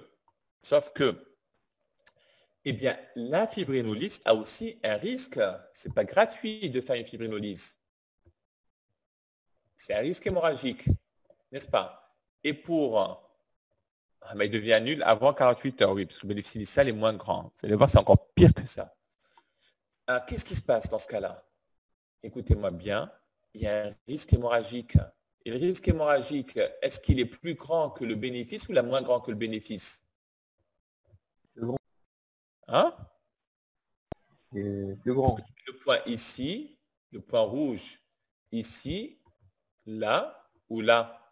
eh bien, la fibrinolyse a aussi un risque. Ce n'est pas gratuit de faire une fibrinolyse. C'est un risque hémorragique, n'est-ce pas? Et mais il devient nul avant 48 heures, oui, parce que le bénéfice initial est moins grand. Vous allez voir, c'est encore pire que ça. Qu'est-ce qui se passe dans ce cas-là? Écoutez-moi bien, il y a un risque hémorragique. Et le risque hémorragique, est-ce qu'il est plus grand que le bénéfice ou moins grand que le bénéfice? Hein? Plus grand. Parce que le point ici, le point rouge ici, là ou là?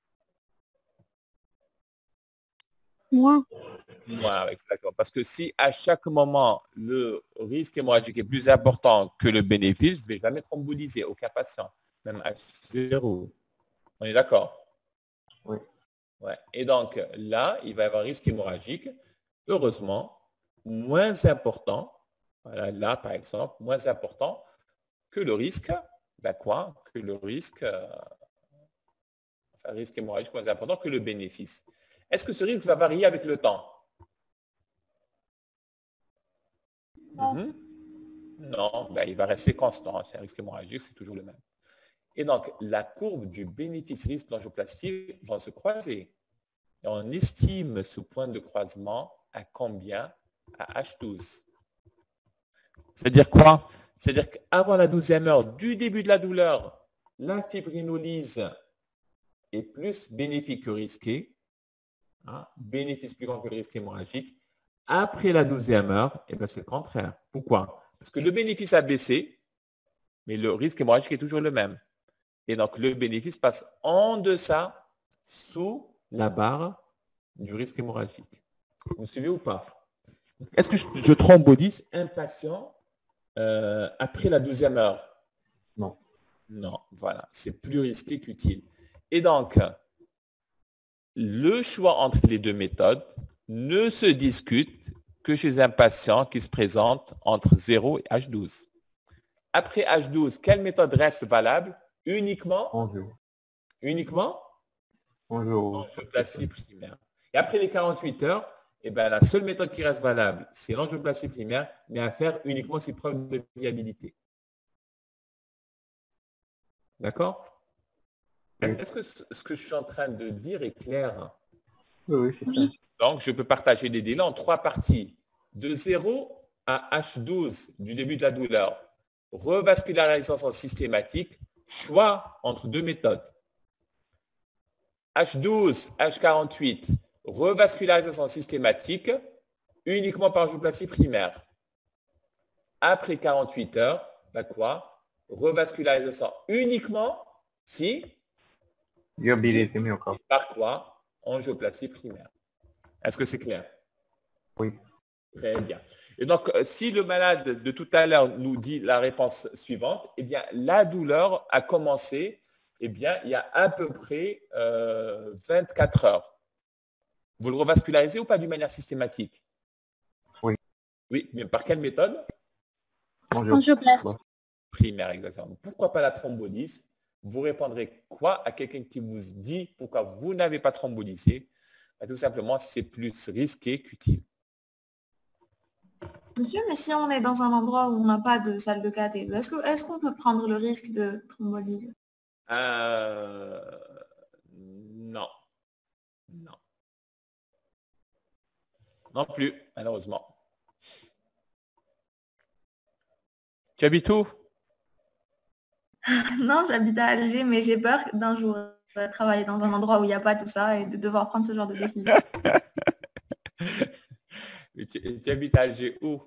Moins. Moins, exactement. Parce que si à chaque moment, le risque hémorragique est plus important que le bénéfice, je ne vais jamais thromboliser aucun patient, même H0. On est d'accord? Oui. Ouais. Et donc là, il va y avoir un risque hémorragique, heureusement, moins important, voilà, là par exemple, moins important que le risque, que le risque, enfin, risque hémorragique moins important que le bénéfice. Est-ce que ce risque va varier avec le temps? Non, il va rester constant. C'est un risque hémorragique, c'est toujours le même. Et donc, la courbe du bénéfice-risque d'angioplastie va se croiser. Et on estime ce point de croisement à combien? À H12. C'est-à-dire quoi? C'est-à-dire qu'avant la 12e heure du début de la douleur, la fibrinolyse est plus bénéfique que risquée. Bénéfice plus grand que le risque hémorragique. Après la 12e heure, c'est le contraire. Pourquoi? Parce que le bénéfice a baissé, mais le risque hémorragique est toujours le même. Et donc, le bénéfice passe en deçà, sous la barre du risque hémorragique. Vous me suivez ou pas? Est-ce que je thrombolise un patient après la 12e heure? Non. Non, voilà. C'est plus risqué qu'utile. Et donc, le choix entre les deux méthodes ne se discute que chez un patient qui se présente entre 0 et H12. Après H12, quelle méthode reste valable? Uniquement angioplastie primaire. Et après les 48 heures, eh ben, la seule méthode qui reste valable, c'est l'angioplastie primaire, mais à faire uniquement si preuve de viabilité. D'accord? Est-ce que ce que je suis en train de dire est clair? Oui, c'est clair. Donc, je peux partager les délais en 3 parties. De 0 à H12 du début de la douleur. Revascularisation systématique, choix entre 2 méthodes. H12, H48, revascularisation systématique, uniquement par angioplastie primaire. Après 48 heures, bah quoi? Revascularisation uniquement si Viabilité myocardique. par quoi? Angioplastie primaire. Est-ce que c'est clair? Oui. Très bien. Et donc, si le malade de tout à l'heure nous dit la réponse suivante, eh bien, la douleur a commencé, eh bien, il y a à peu près 24 heures. Vous le revascularisez ou pas d'une manière systématique? Oui. Oui, mais par quelle méthode? Angioplastie. Primaire, exactement. Pourquoi pas la thrombolyse? Vous répondrez quoi à quelqu'un qui vous dit pourquoi vous n'avez pas thrombolysé? Tout simplement, c'est plus risqué qu'utile. Monsieur, mais si on est dans un endroit où on n'a pas de salle de cath, est-ce qu'on peut prendre le risque de thrombolyse? Non. Non. Non plus, malheureusement. Tu habites où? Non, j'habite à Alger, mais j'ai peur d'un jour travailler dans un endroit où il n'y a pas tout ça et de devoir prendre ce genre de décision. Tu habites à Alger où?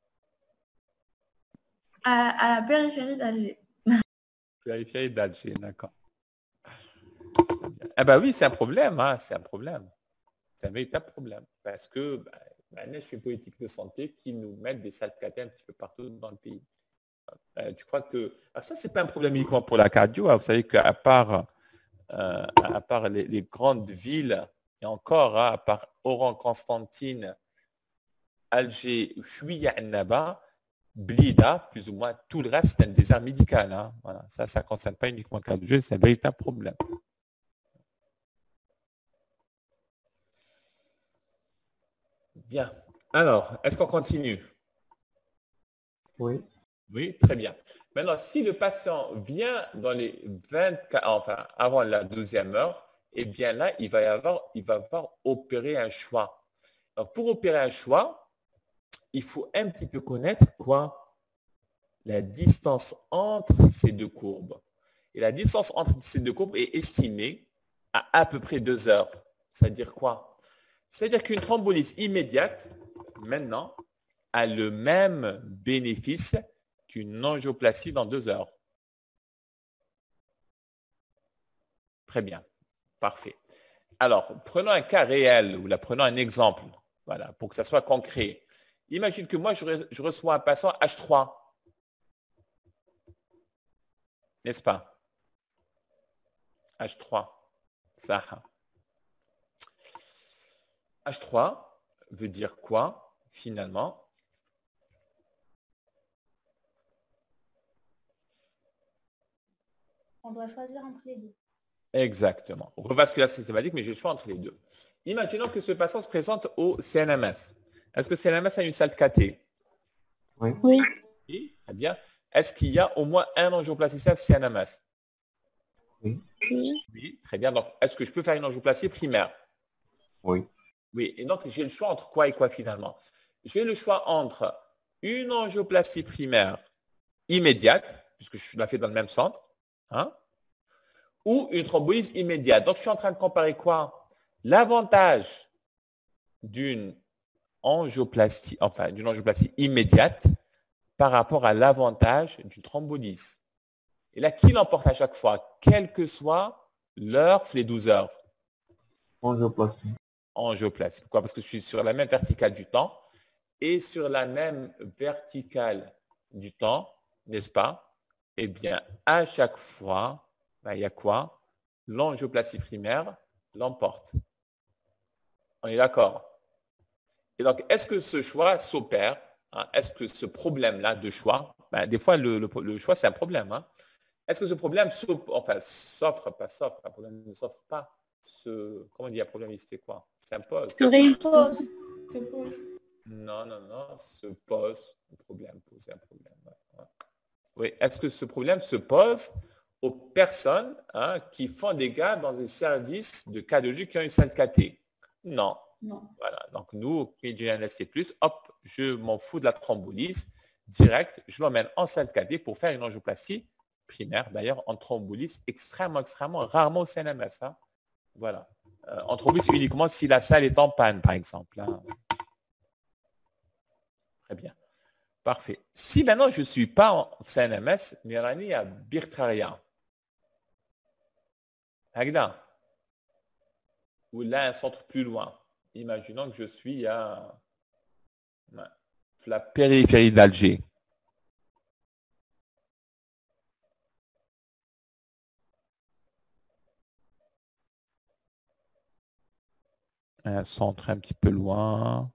À la périphérie d'Alger. Périphérie d'Alger, d'accord. Ah bah oui, c'est un problème, hein, c'est un problème. C'est un véritable problème. Parce que maintenant, je suis une politique de santé qui nous met des salles de cath un petit peu partout dans le pays. Tu crois que... Alors ça, c'est pas un problème uniquement pour la cardio. Hein. Vous savez qu'à part, les grandes villes, et encore, hein, à part Oran, Constantine, Alger, Chouïa, Annaba, Blida, plus ou moins, tout le reste, c'est un désert médical. Hein. Voilà. Ça ne concerne pas uniquement le cardio, c'est un véritable problème. Bien. Alors, est-ce qu'on continue? Oui. Oui, très bien. Maintenant, si le patient vient dans les 24, enfin, avant la 12e heure, eh bien là, il va avoir opéré un choix. Donc, pour opérer un choix, il faut un petit peu connaître quoi? La distance entre ces deux courbes. Et la distance entre ces deux courbes est estimée à peu près 2 heures. C'est-à-dire quoi? C'est-à-dire qu'une thrombolyse immédiate, maintenant, a le même bénéfice qu'une angioplastie dans 2 heures. Très bien. Parfait. Alors, prenons un cas réel ou prenons un exemple, voilà, pour que ça soit concret. Imagine que moi, je reçois un patient H3. N'est-ce pas? H3. Ça. H3 veut dire quoi, finalement? On doit choisir entre les deux. Exactement. Revascularisation systématique, mais j'ai le choix entre les deux. Imaginons que ce patient se présente au CNMS. Est-ce que CNMS a une salle cath? Oui. Oui. Oui, très bien. Est-ce qu'il y a au moins un angioplasticien CNMS? Oui. Oui, très bien. Donc, est-ce que je peux faire une angioplastie primaire? Oui. Oui, et donc j'ai le choix entre quoi et quoi finalement? J'ai le choix entre une angioplastie primaire immédiate, puisque je la fais dans le même centre, hein, ou une thrombolyse immédiate. Donc, je suis en train de comparer quoi? L'avantage d'une angioplastie, enfin d'une angioplastie immédiate par rapport à l'avantage d'une thrombolyse. Et là, qui l'emporte à chaque fois, quelle que soit l'heure, les 12 heures? Angioplastie. Angioplastie. Pourquoi? Parce que je suis sur la même verticale du temps et sur la même verticale du temps, n'est-ce pas? Eh bien, à chaque fois, il y a quoi? L'angioplastie primaire l'emporte. On est d'accord? Et donc, est-ce que ce choix s'opère? Hein? Est-ce que ce problème-là de choix, des fois, le choix, c'est un problème. Hein? Est-ce que ce problème s'offre, un problème ne s'offre pas. Comment on dit un problème, il se fait quoi? S'impose. Se pose. Non, se pose. Un problème, poser un problème. Ouais. Oui, est-ce que ce problème se pose aux personnes qui font des gars dans des services de cardiologie qui ont une salle KT? Non. Voilà. Donc, nous, KGNSC+, hop, je m'en fous de la thrombolyse. Direct, je l'emmène en salle KT pour faire une angioplastie primaire. D'ailleurs, en thrombolyse, extrêmement rarement au CNMS. Hein. Voilà. En thrombolyse uniquement si la salle est en panne, par exemple. Hein. Très bien. Parfait. Si maintenant je ne suis pas en CNMS, Nirani à Birtraria. Hagda. Ou là, un centre plus loin. Imaginons que je suis à la périphérie d'Alger. Un centre un petit peu loin.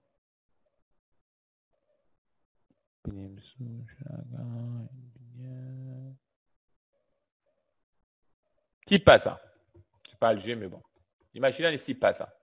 Petit pas ça. C'est pas Alger, mais bon. Imaginez un petit pas ça.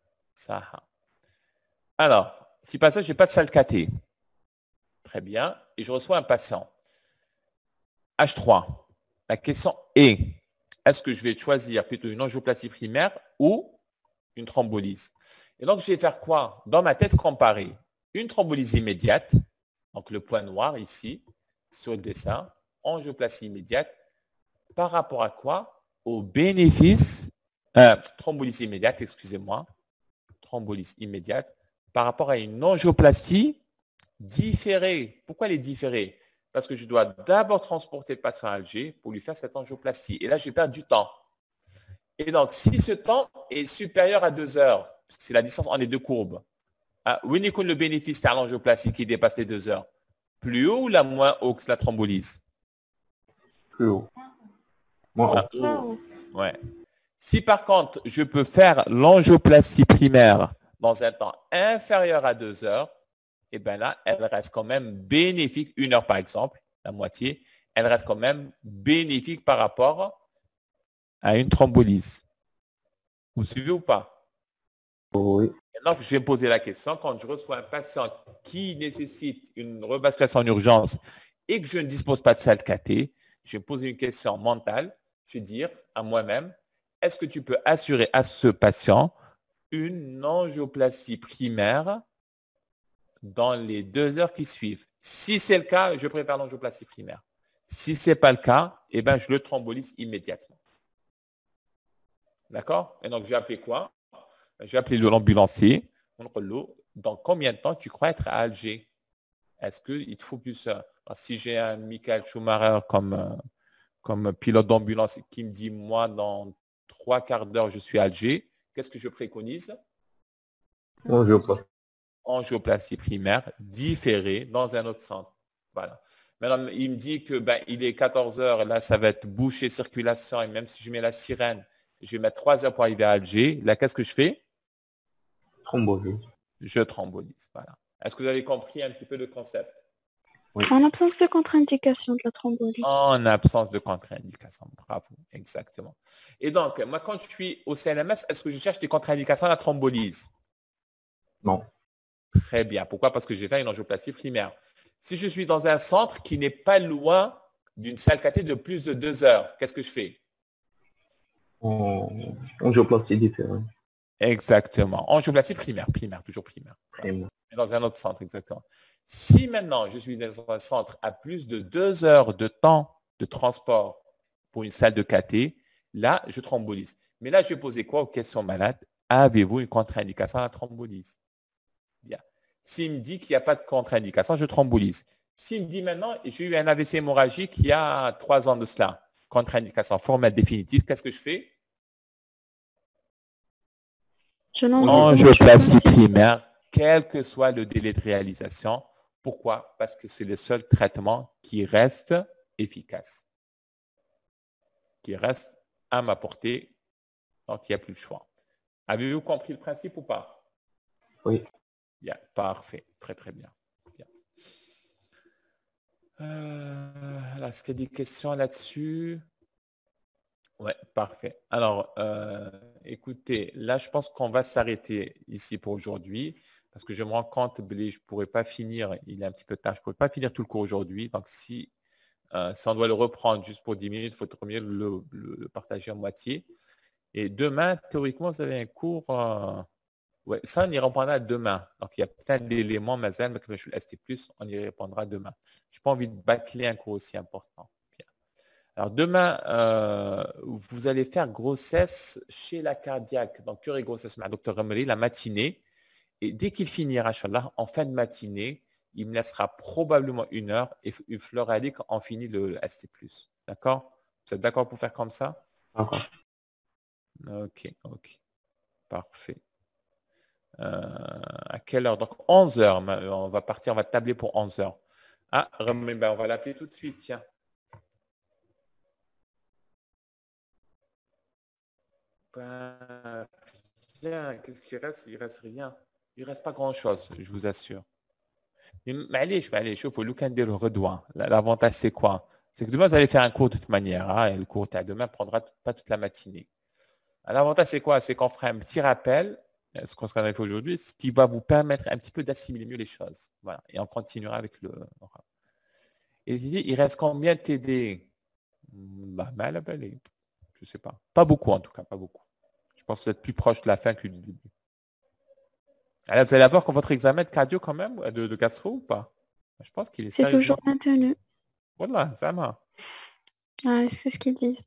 Alors, si pas ça, je n'ai pas de salle KT. Très bien. Et je reçois un patient. H3. La question est, est-ce que je vais choisir plutôt une angioplastie primaire ou une thrombolyse? Et donc, je vais faire quoi? Dans ma tête, comparer une thrombolyse immédiate, donc le point noir ici, sur le dessin, angioplastie immédiate, par rapport à quoi? Au bénéfice, thrombolyse immédiate, excusez-moi, thrombolyse immédiate, par rapport à une angioplastie différée. Pourquoi elle est différée? Parce que je dois d'abord transporter le patient à Alger pour lui faire cette angioplastie. Et là, je vais perdre du temps. Et donc, si ce temps est supérieur à 2 heures, c'est la distance entre les deux courbes, uniquement le bénéfice à l'angioplastie qui dépasse les 2 heures, plus haut ou la moins haut que la thrombolyse? Plus haut. Moins haut. Ouais. Si par contre, je peux faire l'angioplastie primaire dans un temps inférieur à 2 heures, et bien là, elle reste quand même bénéfique, 1 heure par exemple, la moitié, elle reste quand même bénéfique par rapport à une thrombolyse. Vous suivez ou pas? Oui. Maintenant, je vais me poser la question, quand je reçois un patient qui nécessite une rebasculation en urgence et que je ne dispose pas de salle KT, je vais me poser une question mentale, je vais dire à moi-même, est-ce que tu peux assurer à ce patient une angioplastie primaire dans les 2 heures qui suivent? Si c'est le cas, je prépare l'angioplastie primaire. Si ce n'est pas le cas, eh ben, je le thrombolyse immédiatement. D'accord? Et donc, j'ai appelé quoi? J'ai appelé l'ambulancier. Dans combien de temps tu crois être à Alger? Est-ce qu'il te faut plus... si j'ai un Michael Schumacher comme pilote d'ambulance qui me dit, moi, dans 3 quarts d'heure, je suis à Alger, qu'est-ce que je préconise? Angioplastie primaire différée dans un autre centre. Voilà. Maintenant, il me dit que il est 14 heures, là, ça va être bouché, circulation, et même si je mets la sirène, je vais mettre 3 heures pour arriver à Alger. Là, qu'est-ce que je fais? Thrombolyse. Je thrombolyse. Voilà. Est-ce que vous avez compris un petit peu le concept? Oui. En absence de contre-indication de la thrombolyse. En absence de contre-indication. Bravo, exactement. Et donc, moi, quand je suis au CNMS, est-ce que je cherche des contre-indications à la thrombolyse? Non. Très bien. Pourquoi? Parce que je vais faire une angioplastie primaire. Si je suis dans un centre qui n'est pas loin d'une salle KT de plus de 2 heures, qu'est-ce que je fais? Angioplastie différente. Exactement. Angioplastie primaire, toujours primaire. Primaire. Dans un autre centre, exactement. Si maintenant je suis dans un centre à plus de 2 heures de temps de transport pour une salle de KT, là, je thrombolyse. Mais là, je vais poser quoi aux questions malades? Avez-vous une contre-indication à la thrombolyse? Bien. S'il me dit qu'il n'y a pas de contre-indication, je thrombolyse. S'il me dit maintenant, j'ai eu un AVC hémorragique il y a 3 ans de cela, contre-indication formelle définitive, qu'est-ce que je fais? Angioplastie primaire, quel que soit le délai de réalisation. Pourquoi? Parce que c'est le seul traitement qui reste efficace, qui reste à ma portée, donc il n'y a plus de choix. Avez-vous compris le principe ou pas? Oui. Bien, parfait, très très bien. Est-ce qu'il y a des questions là-dessus? Ouais, parfait. Alors, écoutez, là, je pense qu'on va s'arrêter ici pour aujourd'hui parce que je me rends compte, Blé, je ne pourrais pas finir, il est un petit peu tard, je ne pourrais pas finir tout le cours aujourd'hui. Donc, si on doit le reprendre juste pour 10 minutes, il faut mieux le partager en moitié. Et demain, théoriquement, vous avez un cours. Ouais, ça, on y répondra demain. Donc, il y a plein d'éléments, Mazel, mais comme je le ST+, on y répondra demain. Je n'ai pas envie de bâcler un cours aussi important. Bien. Alors, demain, vous allez faire grossesse chez la cardiaque. Donc, cure et grossesse, ma docteur Remeli, la matinée. Et dès qu'il finira, Inch'Allah, en fin de matinée, il me laissera probablement 1 heure et Fleur Ali quand on finit le ST+. D'accord? Vous êtes d'accord pour faire comme ça? D'accord. Ok, ok. Parfait. À quelle heure? Donc 11 heures. On va partir, on va tabler pour 11 heures. Ah, on va l'appeler tout de suite, tiens. Bien, qu'est-ce qu'il reste? Il reste rien. Il reste pas grand-chose, je vous assure. Mais allez, il faut le redouane. L'avantage, c'est quoi? C'est que demain, vous allez faire un cours de toute manière. Hein, et le cours à demain prendra pas toute la matinée. L'avantage, c'est quoi? C'est qu'on fera un petit rappel, ce qu'on a fait aujourd'hui, ce qui va vous permettre un petit peu d'assimiler mieux les choses. Voilà. Et on continuera avec le... Et il reste combien de TD? Mal, je ne sais pas. Pas beaucoup, en tout cas, pas beaucoup. Je pense que vous êtes plus proche de la fin que du début. Alors, vous allez avoir votre examen de cardio quand même, de gastro ou pas? Je pense qu'il est C'est sérieusement... toujours maintenu. Voilà, ça va. Ouais, c'est ce qu'ils disent.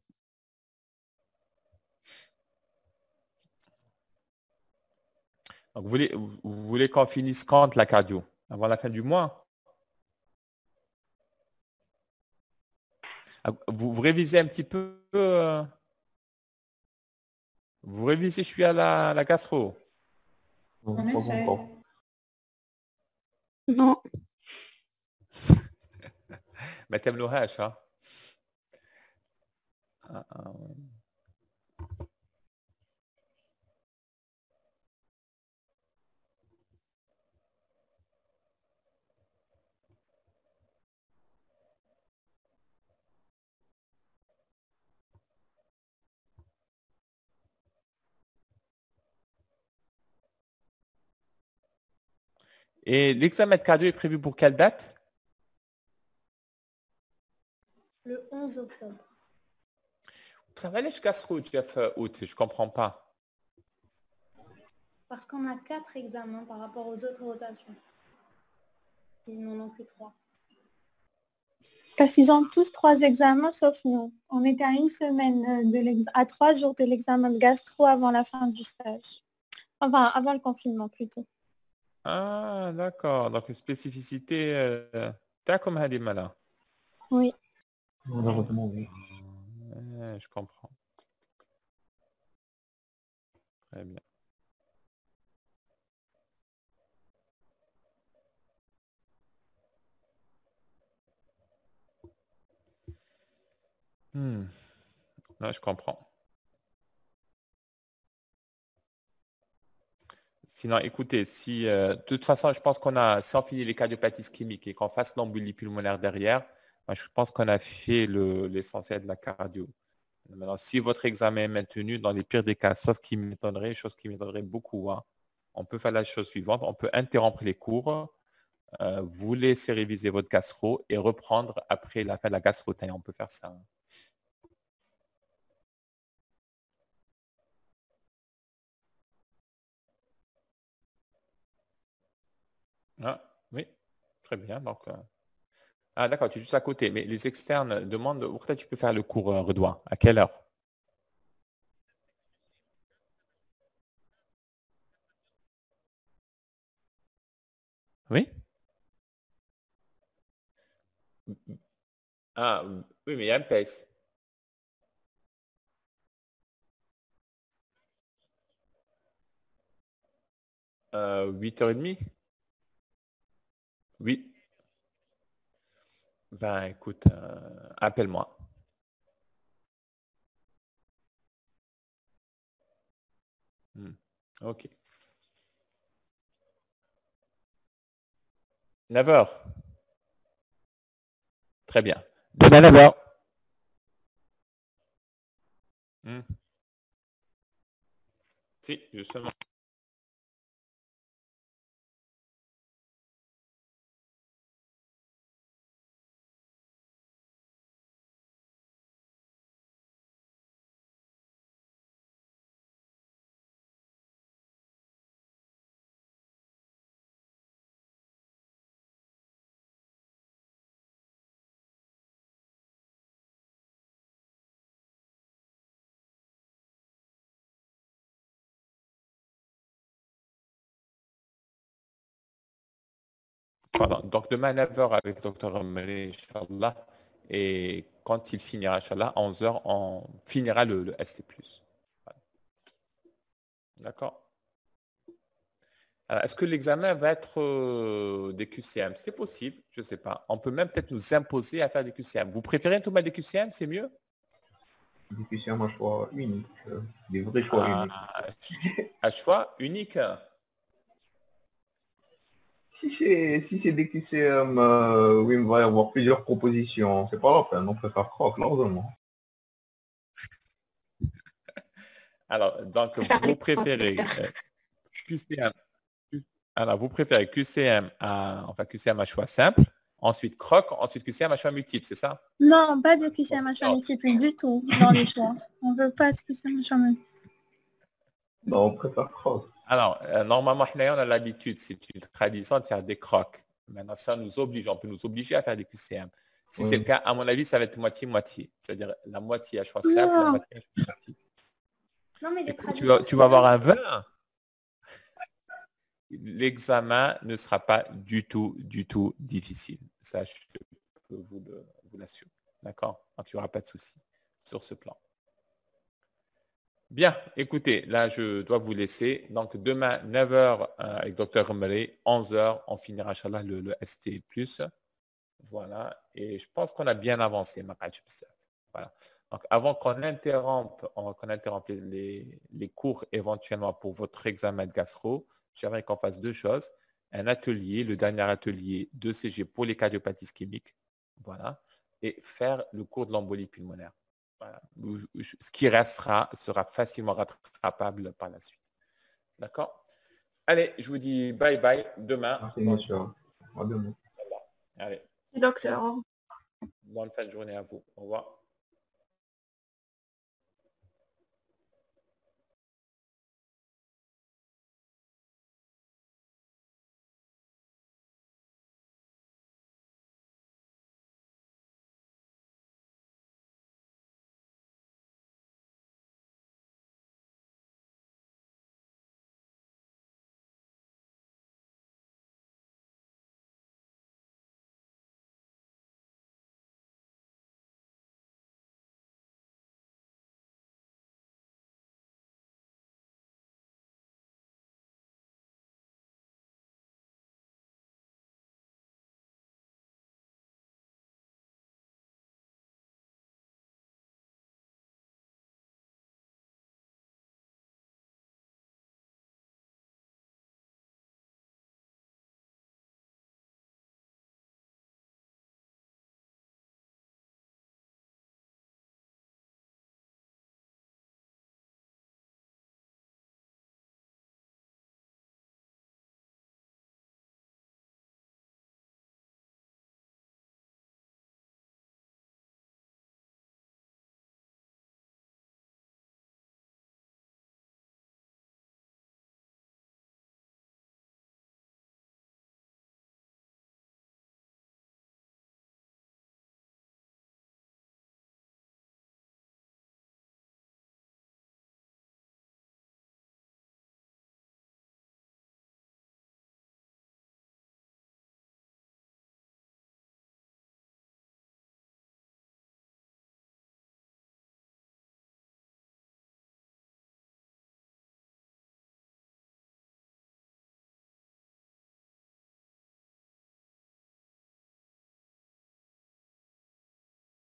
Donc, vous voulez qu'on finisse quand la cardio? Avant la fin du mois? Vous révisez un petit peu vous révisez, je suis à la gastro. On essaie. Non. Mais t'aimes le hash, hein? Ouais. Et l'examen de cardio est prévu pour quelle date? Le 11 octobre. Ça va aller jusqu'à Jeff août, je comprends pas. Parce qu'on a 4 examens par rapport aux autres rotations. Ils n'en ont que 3. Parce qu'ils ont tous 3 examens sauf nous. On était à 1 semaine à 3 jours de l'examen de gastro avant la fin du stage. Enfin, avant le confinement plutôt. Ah, d'accord. Donc, une spécificité, t'as comme Hadimala. Oui. Malheureusement, oui. Je comprends. Très bien. Ouais, je comprends. Sinon, écoutez, si de toute façon, je pense si on finit les cardiopathies ischémiques et qu'on fasse l'embolie pulmonaire derrière, moi, je pense qu'on a fait l'essentiel de la cardio. Maintenant, si votre examen est maintenu, dans les pires des cas, sauf qui m'étonnerait, chose qui m'étonnerait beaucoup, hein, on peut faire la chose suivante, on peut interrompre les cours, vous laisser réviser votre gastro et reprendre après la fin de la gastro. On peut faire ça. Hein. Ah, oui, très bien. Donc, ah, d'accord, tu es juste à côté. Mais les externes demandent, pourquoi tu peux faire le cours Redouin? À quelle heure? Oui? Ah, oui, mais il y a un PES. 8h30? Oui. Ben écoute, appelle-moi. Ok. 9h. Très bien. Demain 9h. Si, justement. Pardon. Donc demain 9h avec Dr. Amri, Inch'Allah. Et quand il finira, Inch'Allah, à 11h, on finira le ST+. Voilà. D'accord. Alors, est-ce que l'examen va être des QCM? C'est possible, je ne sais pas. On peut même peut-être nous imposer à faire des QCM. Vous préférez tout mettre des QCM, c'est mieux? Des QCM à choix unique. Des vrais choix uniques. À choix unique? Si c'est des QCM où il va y avoir plusieurs propositions, c'est pas la peine, on préfère croc largement. Alors, donc, vous préférez QCM. Alors, vous préférez QCM à choix simple, ensuite croc, ensuite QCM à choix multiple, c'est ça? Non, pas de QCM à choix multiple du tout dans les choix. On veut pas de QCM à choix multiple. Non, on préfère croc. Alors, normalement, on a l'habitude, c'est une tradition de faire des crocs. Maintenant, ça nous oblige, on peut nous obliger à faire des QCM. Si c'est le cas, à mon avis, ça va être moitié-moitié. C'est-à-dire la moitié à choix simple, la moitié à choix multiple. Non, mais les Tu vas avoir un 20. L'examen ne sera pas du tout difficile. Ça, je peux vous l'assurer. D'accord? Donc, il n'y aura pas de souci sur ce plan. Bien, écoutez, là, je dois vous laisser. Donc, demain, 9h avec Dr. Romere, 11h, on finira, Inch'Allah, le ST+. Voilà. Et je pense qu'on a bien avancé, voilà. Donc, avant qu'on interrompe les cours éventuellement pour votre examen de gastro, j'aimerais qu'on fasse deux choses. Un atelier, le dernier atelier de CG pour les cardiopathies ischémiques. Voilà. Et faire le cours de l'embolie pulmonaire. Voilà. Ce qui restera sera facilement rattrapable par la suite. D'accord? Allez, je vous dis bye bye demain. Merci, monsieur. À demain. Allez. Docteur. Bonne fin de journée à vous. Au revoir.